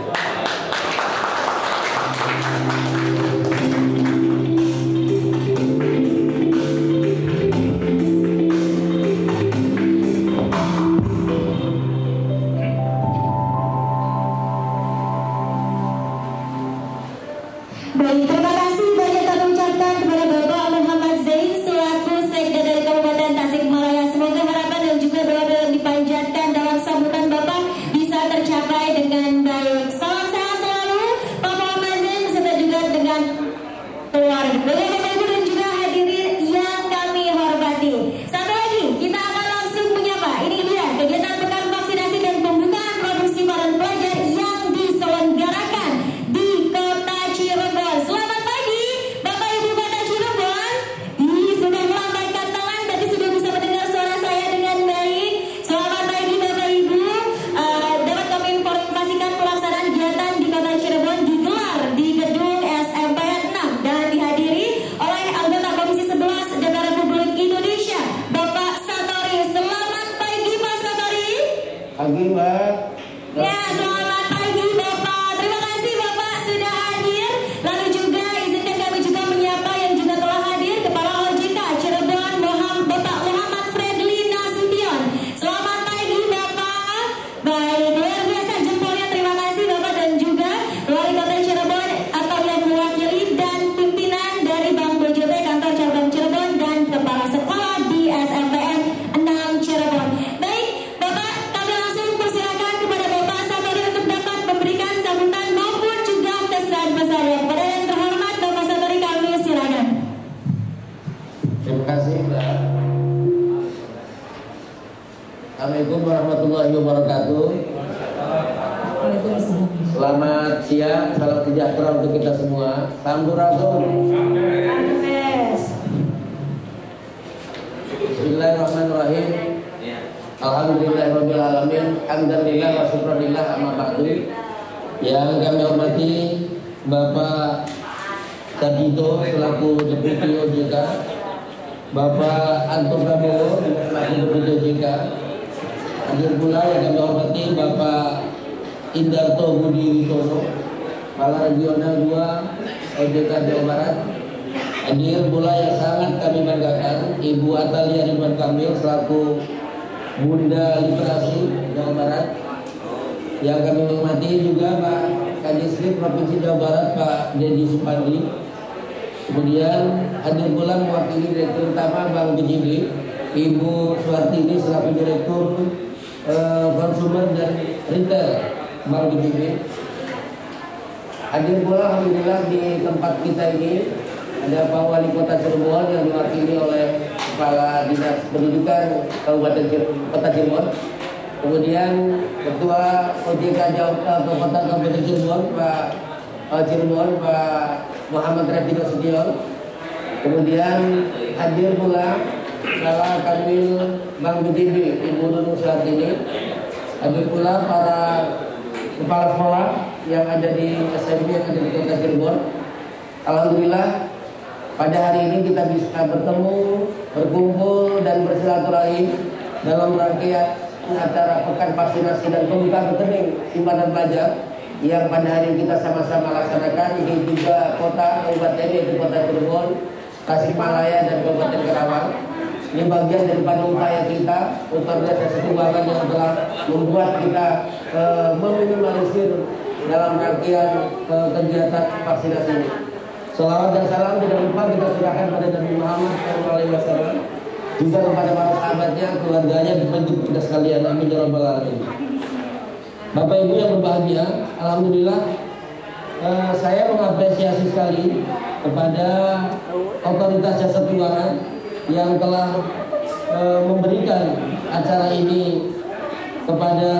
Baik, terima kasih banyak kami ucapkan kepada Bapak Muhammad Zain selaku Sekda dari Kabupaten Tasikmalaya. Semoga harapan dan juga doa yang dipanjatkan dalam sambutan Bapak bisa tercapai dengan baik. Salam sehat selalu Pak Muhammad Zain beserta juga dengan keluarga. Bapak Ibu dan juga hadirin yang kami hormati. Satu lagi kita akan langsung menyapa. Ini dia kegiatan pekan vaksinasi dan pembukaan produksi paran pelajar yang diselenggarakan di Kota Cirebon. Selamat pagi Bapak Ibu Kota Cirebon. Ih, sudah melambaikan tangan, berarti sudah bisa mendengar suara saya dengan baik. Selamat pagi Bapak Ibu. Uh, dapat kami informasikan pelaksanaan kegiatan di Kota Cirebon digelar di gedung S M P enam dan dihadiri oleh anggota Komisi sebelas DPR Republik Indonesia Bapak Satori. Selamat pagi Pak Satori. Pagi Mbak. Ya, selamat pagi Bapak. Terima kasih Bapak sudah hadir. Lalu juga izinkan kami juga menyapa yang juga telah hadir Kepala O J K Cirebon Muhammad Bapak Muhammad Fredly Nasution. Selamat pagi Bapak. Baik, luar biasa jempolnya. Terima kasih Bapak dan juga Wali Kota Cirebon atau yang mewakili dan pimpinan dari Bank B J B Kantor Cabang Cirebon dan Kepala Sekolah di S M P N enam Cirebon. Baik, Bapak, kami langsung persilakan kepada Bapak Satori untuk dapat memberikan sambutan maupun juga kesan-pesannya. Kepada yang terhormat Bapak Satori kami silakan. Terima kasih Mbak. Assalamualaikum warahmatullahi wabarakatuh. Selamat siang, salam sejahtera untuk kita semua. Sampurasun. Bismillahirrahmanirrahim. Alhamdulillahirabbil alamin. Hamdalillah wa syukranillah amma ba'du. Yang kami hormati Bapak Sadito selaku Deputi O J K, Bapak Anton Prabowo selaku Deputi O J K. Hadir pula yang kami hormati Bapak Indarto Budi Witono, Kepala Regional dua O J K Jawa Barat. Hadir pula yang sangat kami banggakan Ibu Atalia Ridwan Kamil selaku Bunda Literasi Jawa Barat. Yang kami hormati juga Pak Kadisdip Provinsi Jawa Barat Pak Dedi Supandi. Kemudian hadir pula mewakili Direktur Utama Bank B J B Ibu Suwartini selaku Direktur eh, Konsumer dan Retail Bank B J B. Hadir pula alhamdulillah di tempat kita ini ada Pak Wali Kota Cirebon yang diwakili oleh Kepala Dinas Pendidikan Kabupaten Kota Cirebon. Kemudian Ketua O J K Kabupaten Kabupaten Cirebon Pak uh, Cirebon Pak Muhammad Refdi Nasution. Kemudian hadir pula Kepala Kanwil Bank B J B Ibu Nunung Suhartini. Hadir pula para kepala sekolah yang ada di S M P yang ada di Kota Cirebon. Alhamdulillah pada hari ini kita bisa bertemu, berkumpul dan bersilaturahim dalam rangkaian acara pekan vaksinasi dan pembukaan rekening simpanan pelajar yang pada hari ini kita sama-sama laksanakan di tiga kota kabupaten yaitu Kota Cirebon, Tasikmalaya dan Kabupaten Karawang. Ini bagian daripada upaya kita untuk organisasi keuangan yang telah membuat kita e, meminimalisir dalam rangkaian e, kegiatan vaksinasi ini. Salawat dan salam tidak lupa kita serahkan pada Nabi Muhammad shallallahu alaihi wasallam, juga kepada para sahabatnya, keluarganya, dan kita sekalian. Amin ya rabbal alamin. Bapak Ibu yang berbahagia, alhamdulillah eh, saya mengapresiasi sekali kepada otoritas jasa keuangan yang telah eh, memberikan acara ini kepada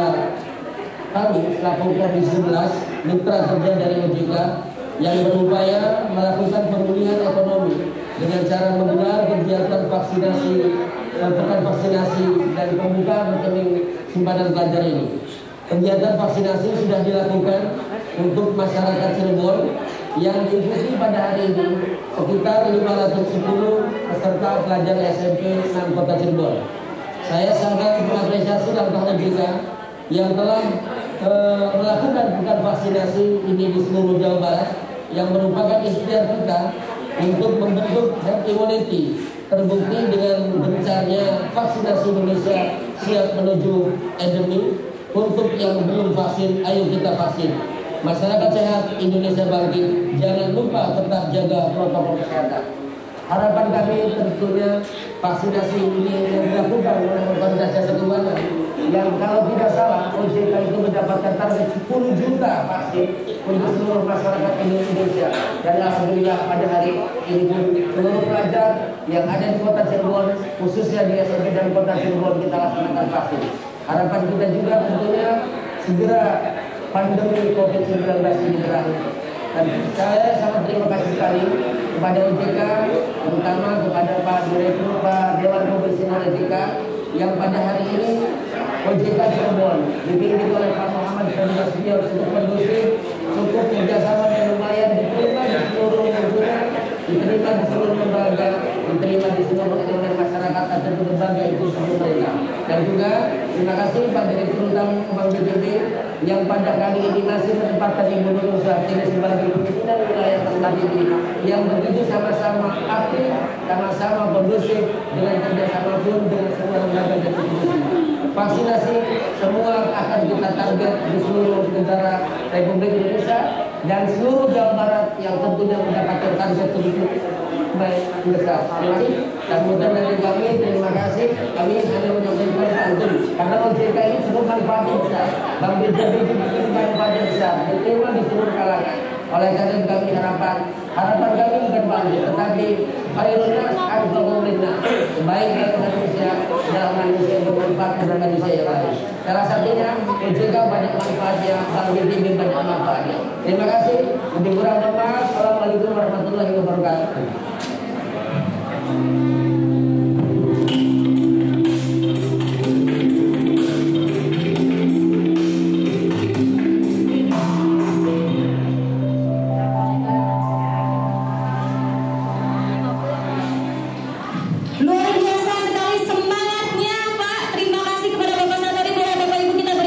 kami selaku Provinsi sebelas mitra kerja dari O J K yang berupaya melakukan pemulihan ekonomi dengan cara menggelar kegiatan vaksinasi, pekan vaksinasi dan pembukaan rekening simpanan pelajar ini. Kegiatan vaksinasi sudah dilakukan untuk masyarakat Cirebon yang diikuti pada hari ini sekitar lima ratus sepuluh peserta pelajar S M P enam Kota Cirebon. Saya sangat mengapresiasi langkah O J K yang telah e, melakukan pekan vaksinasi ini di seluruh Jawa Barat, yang merupakan ikhtiar kita untuk membentuk herd immunity. Terbukti dengan gencarnya vaksinasi Indonesia siap menuju endemi. Untuk yang belum vaksin, ayo kita vaksin. Masyarakat sehat, Indonesia bangkit. Jangan lupa tetap jaga protokol kesehatan. Harapan kami tentunya vaksinasi ini yang dilakukan oleh Organisasi Jasa Keuangan, yang kalau tidak salah O J K itu mendapatkan target sepuluh juta vaksin untuk seluruh masyarakat Indonesia. Dan alhamdulillah pada hari ini pun seluruh pelajar yang ada di Kota Cirebon, khususnya di S M P dan Kota Cirebon, kita laksanakan vaksin. Harapan kita juga tentunya segera pandemi COVID sembilan belas ini berakhir. Dan saya sangat terima kasih sekali kepada O J K, terutama kepada Pak Direktur Pak Dewan Komisioner O J K, yang pada hari ini O J K Cirebon dipimpin oleh Pak Muhammad Sadiq untuk mendukung cukup kerjasama dan lumayan diterima di seluruh negara, diterima di seluruh lembaga, diterima di seluruh elemen masyarakat atau berbagai institusi mereka. Dan juga terima kasih Pak Direktur Utama Bank B J B yang pada kali ini masih menempatkan Ibu Nurul Sartini sebagai pimpinan wilayah tempat ini, yang begitu sama-sama aktif, sama-sama kondusif dengan kerjasama pun dengan semua lembaga dan institusi. Vaksinasi semua akan kita target di seluruh negara Republik Indonesia dan seluruh Jawa Barat yang tentunya mendapatkan target tersebut baik besar. Terima kasih. Dan kemudian dari kami terima kasih. Kami hanya menyampaikan pantun karena O J K ini seluruh manfaatnya besar. Bank B J B juga manfaatnya besar. Diterima di seluruh kalangan. Oleh karena kami harapan, harapan kami bukan banyak, tetapi khairun nas anfa'uhum sebaik-baik manusia dalam manusia yang bermanfaat kepada manusia yang lain. Salah satunya O J K banyak manfaatnya, Bank B J B banyak manfaatnya. Terima kasih. Lebih kurang maaf. Assalamualaikum warahmatullahi wabarakatuh.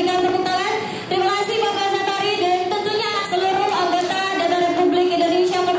Indonesia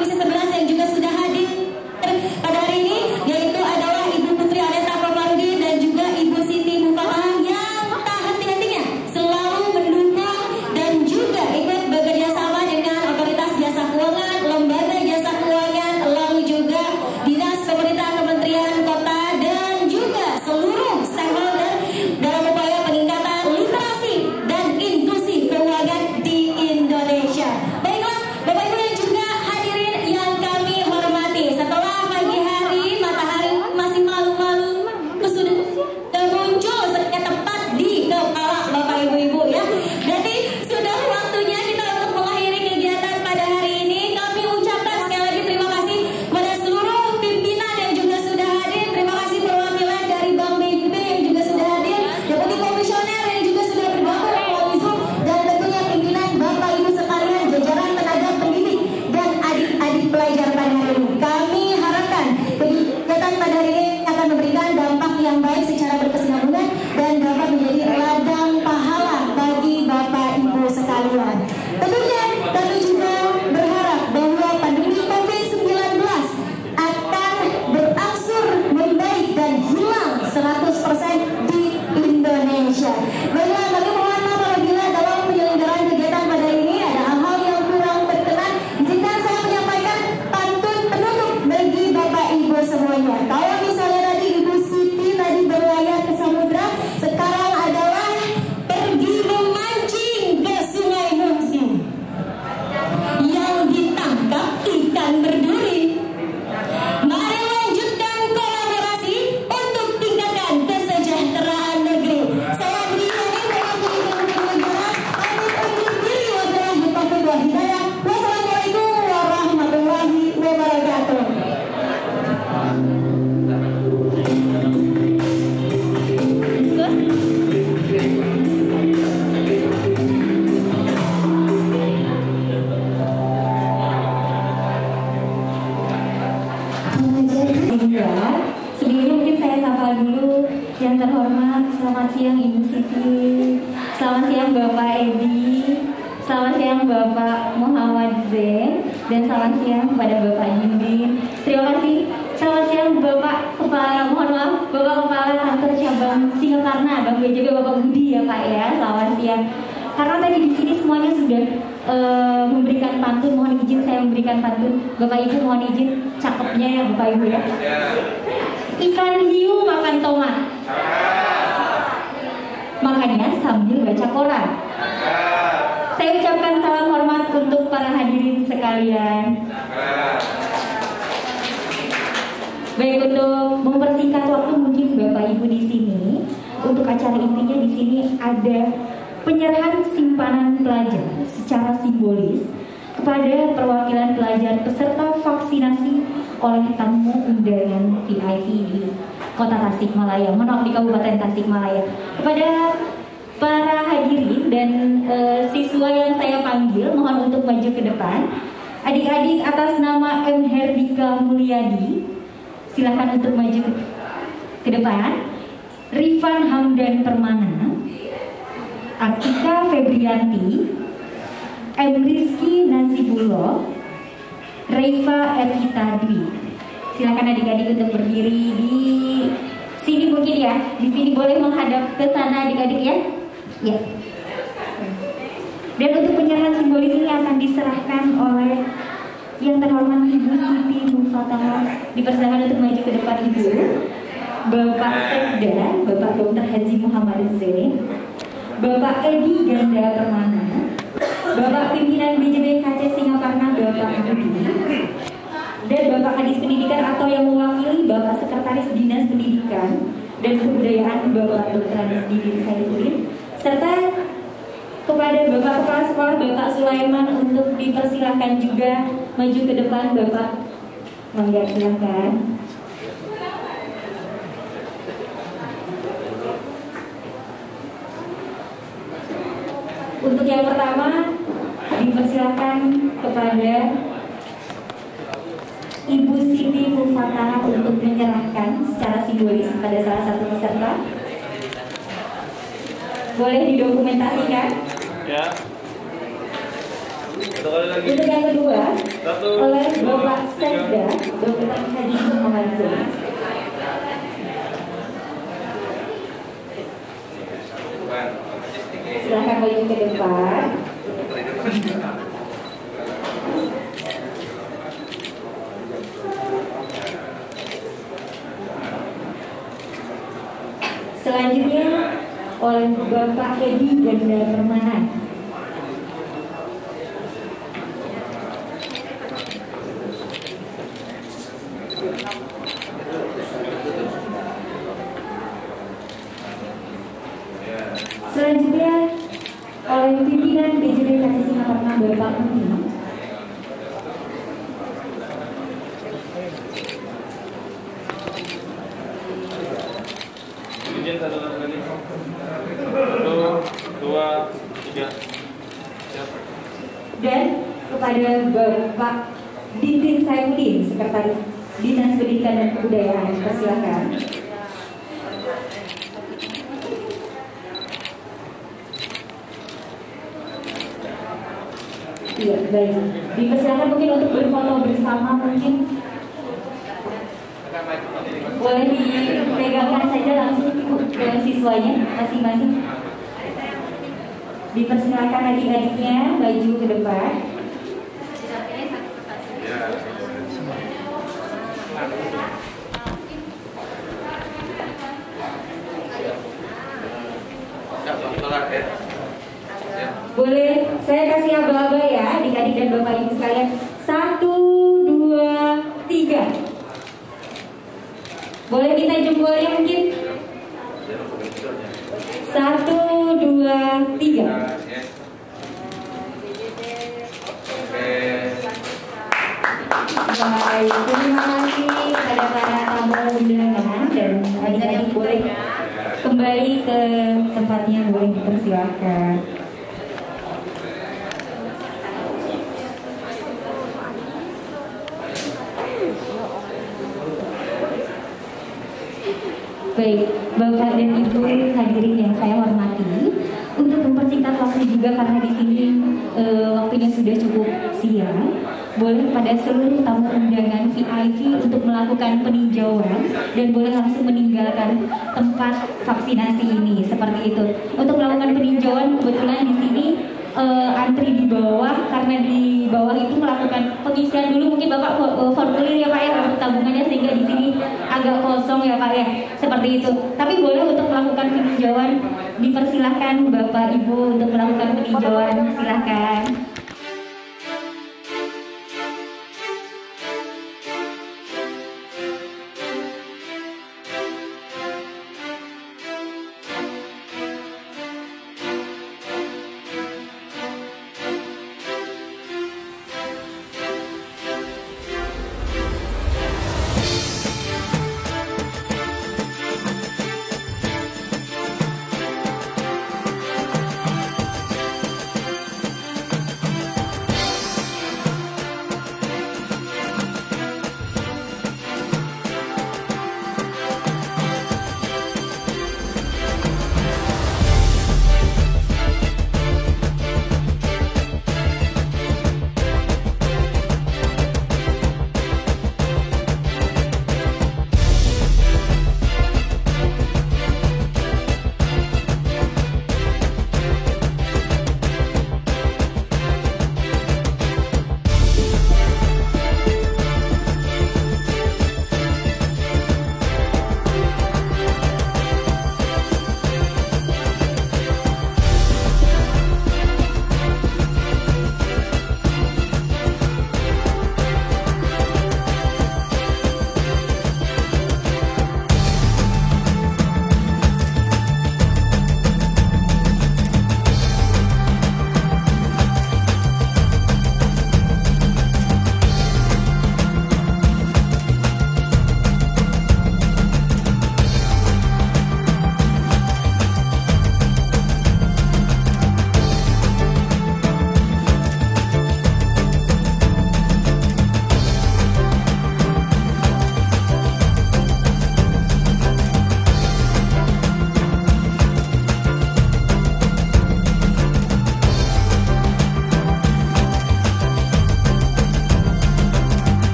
Yang terhormat, selamat siang Ibu Siti, selamat siang Bapak Edi, selamat siang Bapak Muhammad Zain, dan selamat siang kepada Bapak Dindin. Terima kasih. Selamat siang Bapak Kepala, mohon maaf, Bapak Kepala Kantor Cabang Singaparna, Bang B J B, Bapak Budi ya Pak ya. Selamat siang. Karena tadi di sini semuanya sudah uh, memberikan pantun, mohon izin saya memberikan pantun. Bapak Ibu mohon izin cakepnya ya Bapak Ibu ya. Ikan hiu makan tomat, makannya sambil baca koran. Saya ucapkan salam hormat untuk para hadirin sekalian. Baik, untuk mempersingkat waktu mungkin Bapak Ibu di sini untuk acara intinya di sini ada penyerahan simpanan pelajar secara simbolis kepada perwakilan pelajar peserta vaksinasi oleh tamu undangan V I P di Kota Tasikmalaya, menolak di Kabupaten Tasikmalaya. Kepada para hadirin dan e, siswa yang saya panggil, mohon untuk maju ke depan. Adik-adik atas nama M. Herdika Mulyadi, silakan untuk maju ke, ke depan. Rifan Hamdan Permana, Atika Febrianti, M. Rizky Nasibullah, Reifa Erhita Dwi. Silakan adik-adik untuk berdiri di sini mungkin ya. Di sini boleh menghadap ke sana adik-adik ya. Ya. Dan untuk penyerahan simbolis ini akan diserahkan oleh yang terhormat Ibu Siti Mufatahah. Dipersilakan untuk maju ke depan Ibu. Bapak Sekda, Bapak Doktor Haji Muhammad Zain, Bapak Edi Ganda Permana, Bapak Pimpinan B J B K C Singaparna Bapak Budi, dan Bapak Kadis Pendidikan atau yang mewakili Bapak Sekretaris Dinas Pendidikan dan Kebudayaan Bapak Doktor Hanis Didin Saifudin, serta kepada Bapak Kepala Sekolah Bapak Sulaiman untuk dipersilahkan juga maju ke depan. Bapak mangga silakan. Untuk yang pertama dipersilakan kepada Ibu Siti Mufatahah untuk menyerahkan secara simbolis pada salah satu peserta. Boleh didokumentasikan? Ya. Untuk yang kedua, oleh Bapak Sekda, Doktor Haji Muhammad Zain. Silahkan maju ke depan. Selanjutnya oleh Bapak Edi Ganda Permana. Selanjutnya oleh pimpinan B J B K C Singaparna Bapak Budi. Izin satu kali. Satu, dua, tiga. Siap. Dan kepada Bapak Dindin Saifudin, Sekretaris Dinas Pendidikan dan Kebudayaan, persilakan. Iya, baik. Dipersilakan mungkin untuk berfoto bersama mungkin. Boleh dipegangkan saja langsung ke siswanya masing-masing. Dipersilakan adik-adiknya maju ke depan. Boleh saya kasih aba-aba ya adik-adik dan bapak ibu sekalian. Satu, dua, tiga. Boleh kita jempolnya mungkin. Satu, dua, tiga. Baik, terima kasih kepada para tamu undangan dan adik-adik boleh kembali ke tempatnya, boleh dipersilakan. Baik, Bapak dan Ibu hadirin yang saya hormati, untuk mempersingkat waktu juga karena di sini e, waktunya sudah cukup siang, boleh pada seluruh tamu undangan V I P untuk melakukan peninjauan dan boleh langsung meninggalkan tempat vaksinasi ini seperti itu. Untuk melakukan peninjauan kebetulan di sini e, antri di bawah karena di bawah itu melakukan pengisian dulu mungkin Bapak formulir ya Pak ya untuk tabungannya sehingga di sini agak kosong ya Pak ya seperti itu. Tapi boleh untuk melakukan peninjauan dipersilahkan Bapak Ibu untuk melakukan peninjauan silahkan.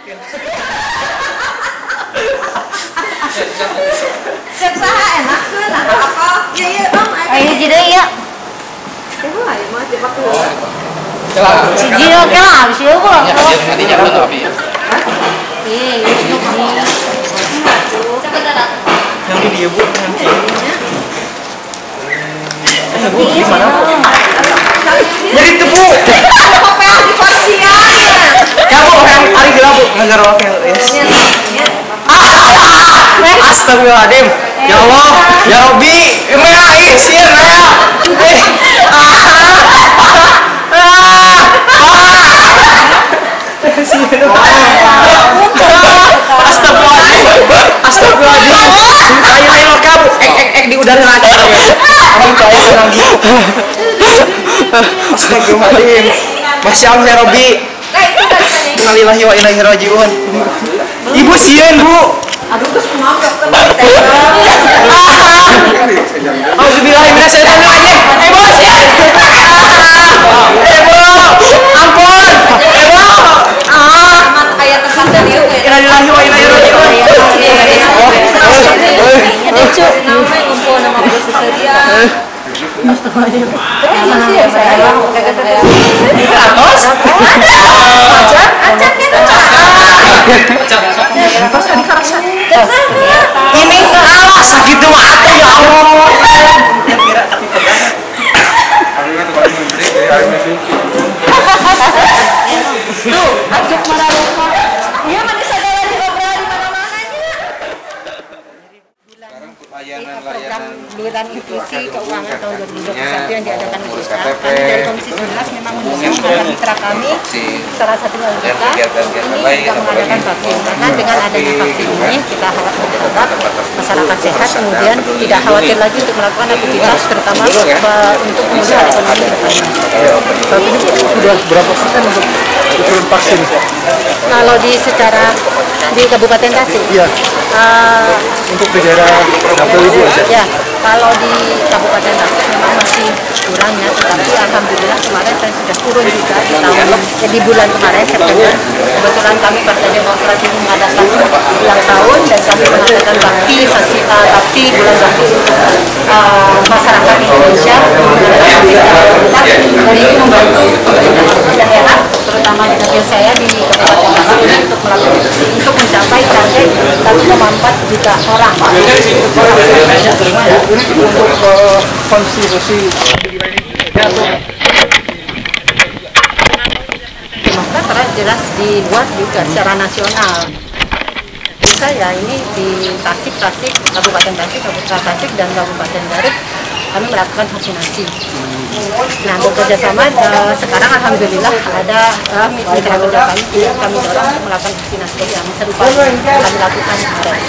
Cek saha enak kan apa? Iya iya Om. Ayo jadi ya. Ibu ayo mah cepat tuh. Si Gino ke lah, si Gino kok. Nanti jangan tuh api ya. Iya, iya sih. Yang di dia Bu, yang di. Eh Bu, gimana Bu? Jadi itu Bu. Apa yang di pasian? Kamu yang paling gelap Bu, ngejar oke. Astagfirullahaladzim. Ya Allah, ya Robi, emang ih sih ya. Astagfirullahaladzim. Astagfirullahaladzim. Ayo ayo kamu, ek ek ek di udara aja. Kamu kayak lagi. Astagfirullahaladzim. Masya Allah ya Robi. Innalillahi wa inna ilaihi raji'un. Ibu sieun Bu. Aduh terus kemana teman Auzubillahi minasyaitonir rajim. Eh bos ya. Eh bu, ampun. Eh bu. Ah, kayak tempat tadi ya. Innalillahi wa inna ilaihi raji'un. Ada cuk, namanya ngumpul nama bos sedia. Astagfirullahaladzim. Terus sih saya kayak kayak Bos. Acan, acan kita. Bos tadi kerasa. Ini kalah segitu atuh ya Allah. Kira tapi pegang. Tuh, ajak marah lupa. Iya, mana segala lagi ngobrol di mana-mananya. Layanan-layanan Buluran inklusi keuangan tahun dua ribu dua puluh satu yang diadakan O J K. Kami dari Komisi sebelas memang mendukung para mitra kami, salah satunya O J K, ini juga mengadakan vaksin. Karena dengan adanya vaksin ini kita harap berharap masyarakat sehat, kemudian tidak khawatir lagi untuk melakukan aktivitas, terutama untuk pemulihan ekonomi ke depannya. Saat ini sudah berapa persen untuk usulan vaksin? Kalau di secara di Kabupaten Tasik, Iya. uh, Untuk di daerah Dapil Ibu aja? ya, kalau di Kabupaten Tasik memang masih kurang ya, tetapi alhamdulillah kemarin saya sudah turun juga di tahun eh, di bulan kemarin September. Kebetulan kami Partai Demokrat ini mengadakan ulang tahun dan kami mengadakan bakti sasi uh, bakti bulan bakti untuk uh, masyarakat Indonesia mengadakan bakti dan ini membantu pemerintah daerah terutama di dapil saya di Kabupaten Tasik ini untuk melakukan untuk mencapai target satu koma empat juta orang. Untuk konstitusi Demokrat karena jelas dibuat juga secara nasional. Bisa ya ini di Tasik, Tasik, Kabupaten Tasik, Kabupaten Tasik dan Kabupaten Garut kami melakukan vaksinasi. Nah bekerja sama uh, sekarang alhamdulillah ada uh, mitra kerja kami kami dorong untuk melakukan vaksinasi yang serupa yang kami lakukan kemarin.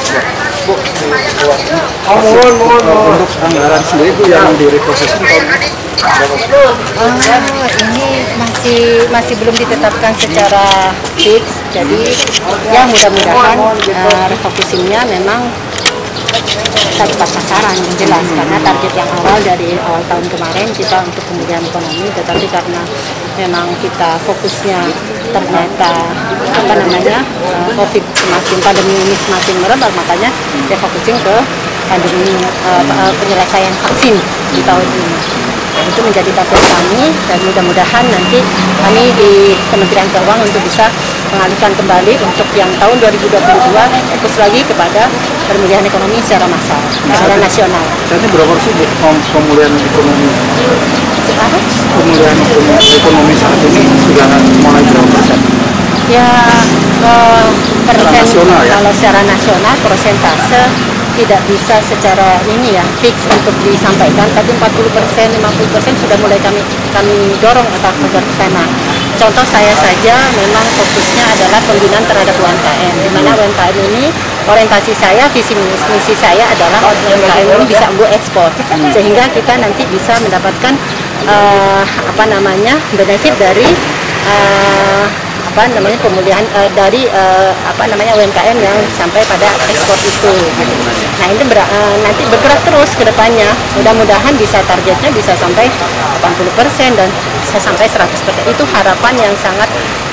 Oh, mohon, mohon, mohon. Untuk anggaran sendiri Bu yang direproseskan tahun ini berapa? Uh, ini masih masih belum ditetapkan secara fix, jadi ya mudah-mudahan uh, refocusingnya memang kita tepat sasaran yang jelas, karena target yang awal dari awal tahun kemarin kita untuk pemulihan ekonomi, tetapi karena memang kita fokusnya ternyata apa namanya uh, COVID semakin pandemi ini semakin merebak, makanya kita focusing ke pandemi uh, penyelesaian vaksin di tahun ini. Nah, itu menjadi target kami dan mudah-mudahan nanti kami di Kementerian Keuangan untuk bisa mengalihkan kembali untuk yang tahun dua ribu dua puluh dua fokus lagi kepada pemulihan ekonomi secara massal, secara nasional. Saat ini berapa persen Bu pemulihan ekonomi? Apa? Pemulihan ekonomi, ekonomi saat ini sudah mulai berapa persen? Ya, eh, persen nasional, ya? Kalau secara nasional persentase tidak bisa secara ini ya fix untuk disampaikan, tapi empat puluh persen, lima puluh persen sudah mulai kami kami dorong agar agar ke sana. Contoh saya saja memang fokusnya adalah pembinaan terhadap U M K M, di mana U M K M ini orientasi saya, visi misi saya adalah U M K M ini bisa go ekspor, sehingga kita nanti bisa mendapatkan uh, apa namanya benefit dari uh, apa namanya pemulihan uh, dari uh, apa namanya U M K M yang sampai pada ekspor itu. Nah ini ber, uh, nanti bergerak terus ke depannya. Mudah-mudahan bisa targetnya bisa sampai delapan puluh persen dan bisa sampai seratus persen. Itu harapan yang sangat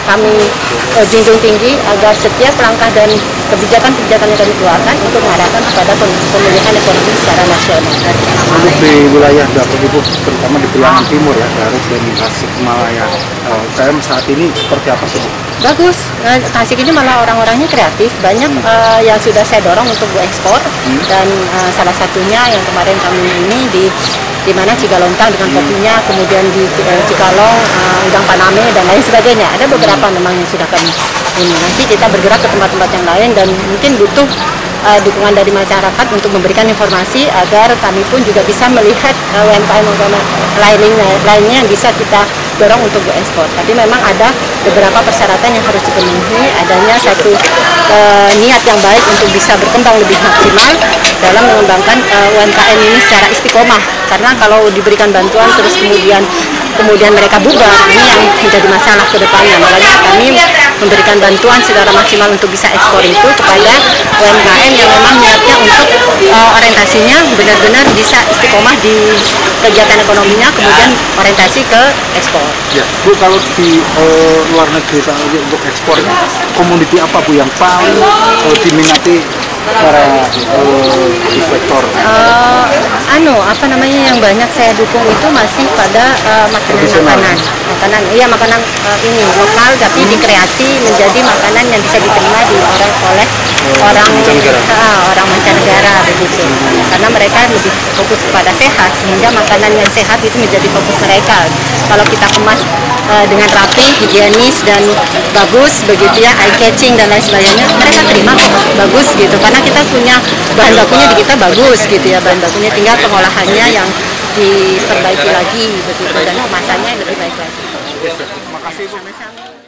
kami uh, junjung tinggi agar setiap langkah dan kebijakan-kebijakan yang kami keluarkan untuk mengarahkan kepada pemulihan ekonomi secara nasional. Untuk di wilayah Dapur Ibu, terutama di Bilangan Timur ya, Garut dan Tasikmalaya, uh, K M saat ini seperti apa sih Bu? Bagus, nah, Tasik ini malah orang-orangnya kreatif, banyak hmm. uh, yang sudah saya dorong untuk go ekspor hmm. dan uh, salah satunya yang kemarin kami ini di di mana Cigalontang dengan hmm. kopinya, kemudian di uh, Cikalong, uh, Udang Paname dan lain sebagainya. Ada beberapa hmm. memang yang sudah kami ini. Nanti kita bergerak ke tempat-tempat yang lain dan mungkin butuh uh, dukungan dari masyarakat untuk memberikan informasi agar kami pun juga bisa melihat uh, U M K M lainnya, lainnya yang bisa kita dorong untuk go ekspor. Tapi memang ada beberapa persyaratan yang harus dipenuhi, adanya satu uh, niat yang baik untuk bisa berkembang lebih maksimal dalam mengembangkan uh, U M K M ini secara istiqomah. Karena kalau diberikan bantuan terus kemudian kemudian mereka bubar, ini yang menjadi masalah ke depannya. Makanya kami memberikan bantuan secara maksimal untuk bisa ekspor itu kepada U M K M yang memang niatnya untuk uh, orientasinya benar-benar bisa istiqomah di kegiatan ekonominya, kemudian orientasi ke ekspor. Ya, Bu, kalau di uh, luar negeri untuk ekspor, komoditi apa Bu yang paling uh, diminati para uh, inspektor? Uh, anu, apa namanya yang banyak saya dukung itu masih pada uh, makanan-makanan, makanan, iya makanan uh, ini lokal tapi hmm. dikreasi menjadi makanan yang bisa diterima di orang oleh uh, orang mancanegara. Uh, orang mancanegara begitu. Hmm. Karena mereka lebih fokus kepada sehat, sehingga makanan yang sehat itu menjadi fokus mereka. Kalau kita kemas uh, dengan rapi, higienis dan bagus begitu ya, eye catching dan lain sebagainya, mereka terima kok bagus gitu. Karena kita punya bahan bakunya di kita bagus gitu ya, bahan bakunya, tinggal pengolahannya yang diperbaiki lagi begitu dan kemasannya lebih baik lagi. Terima kasih Bu.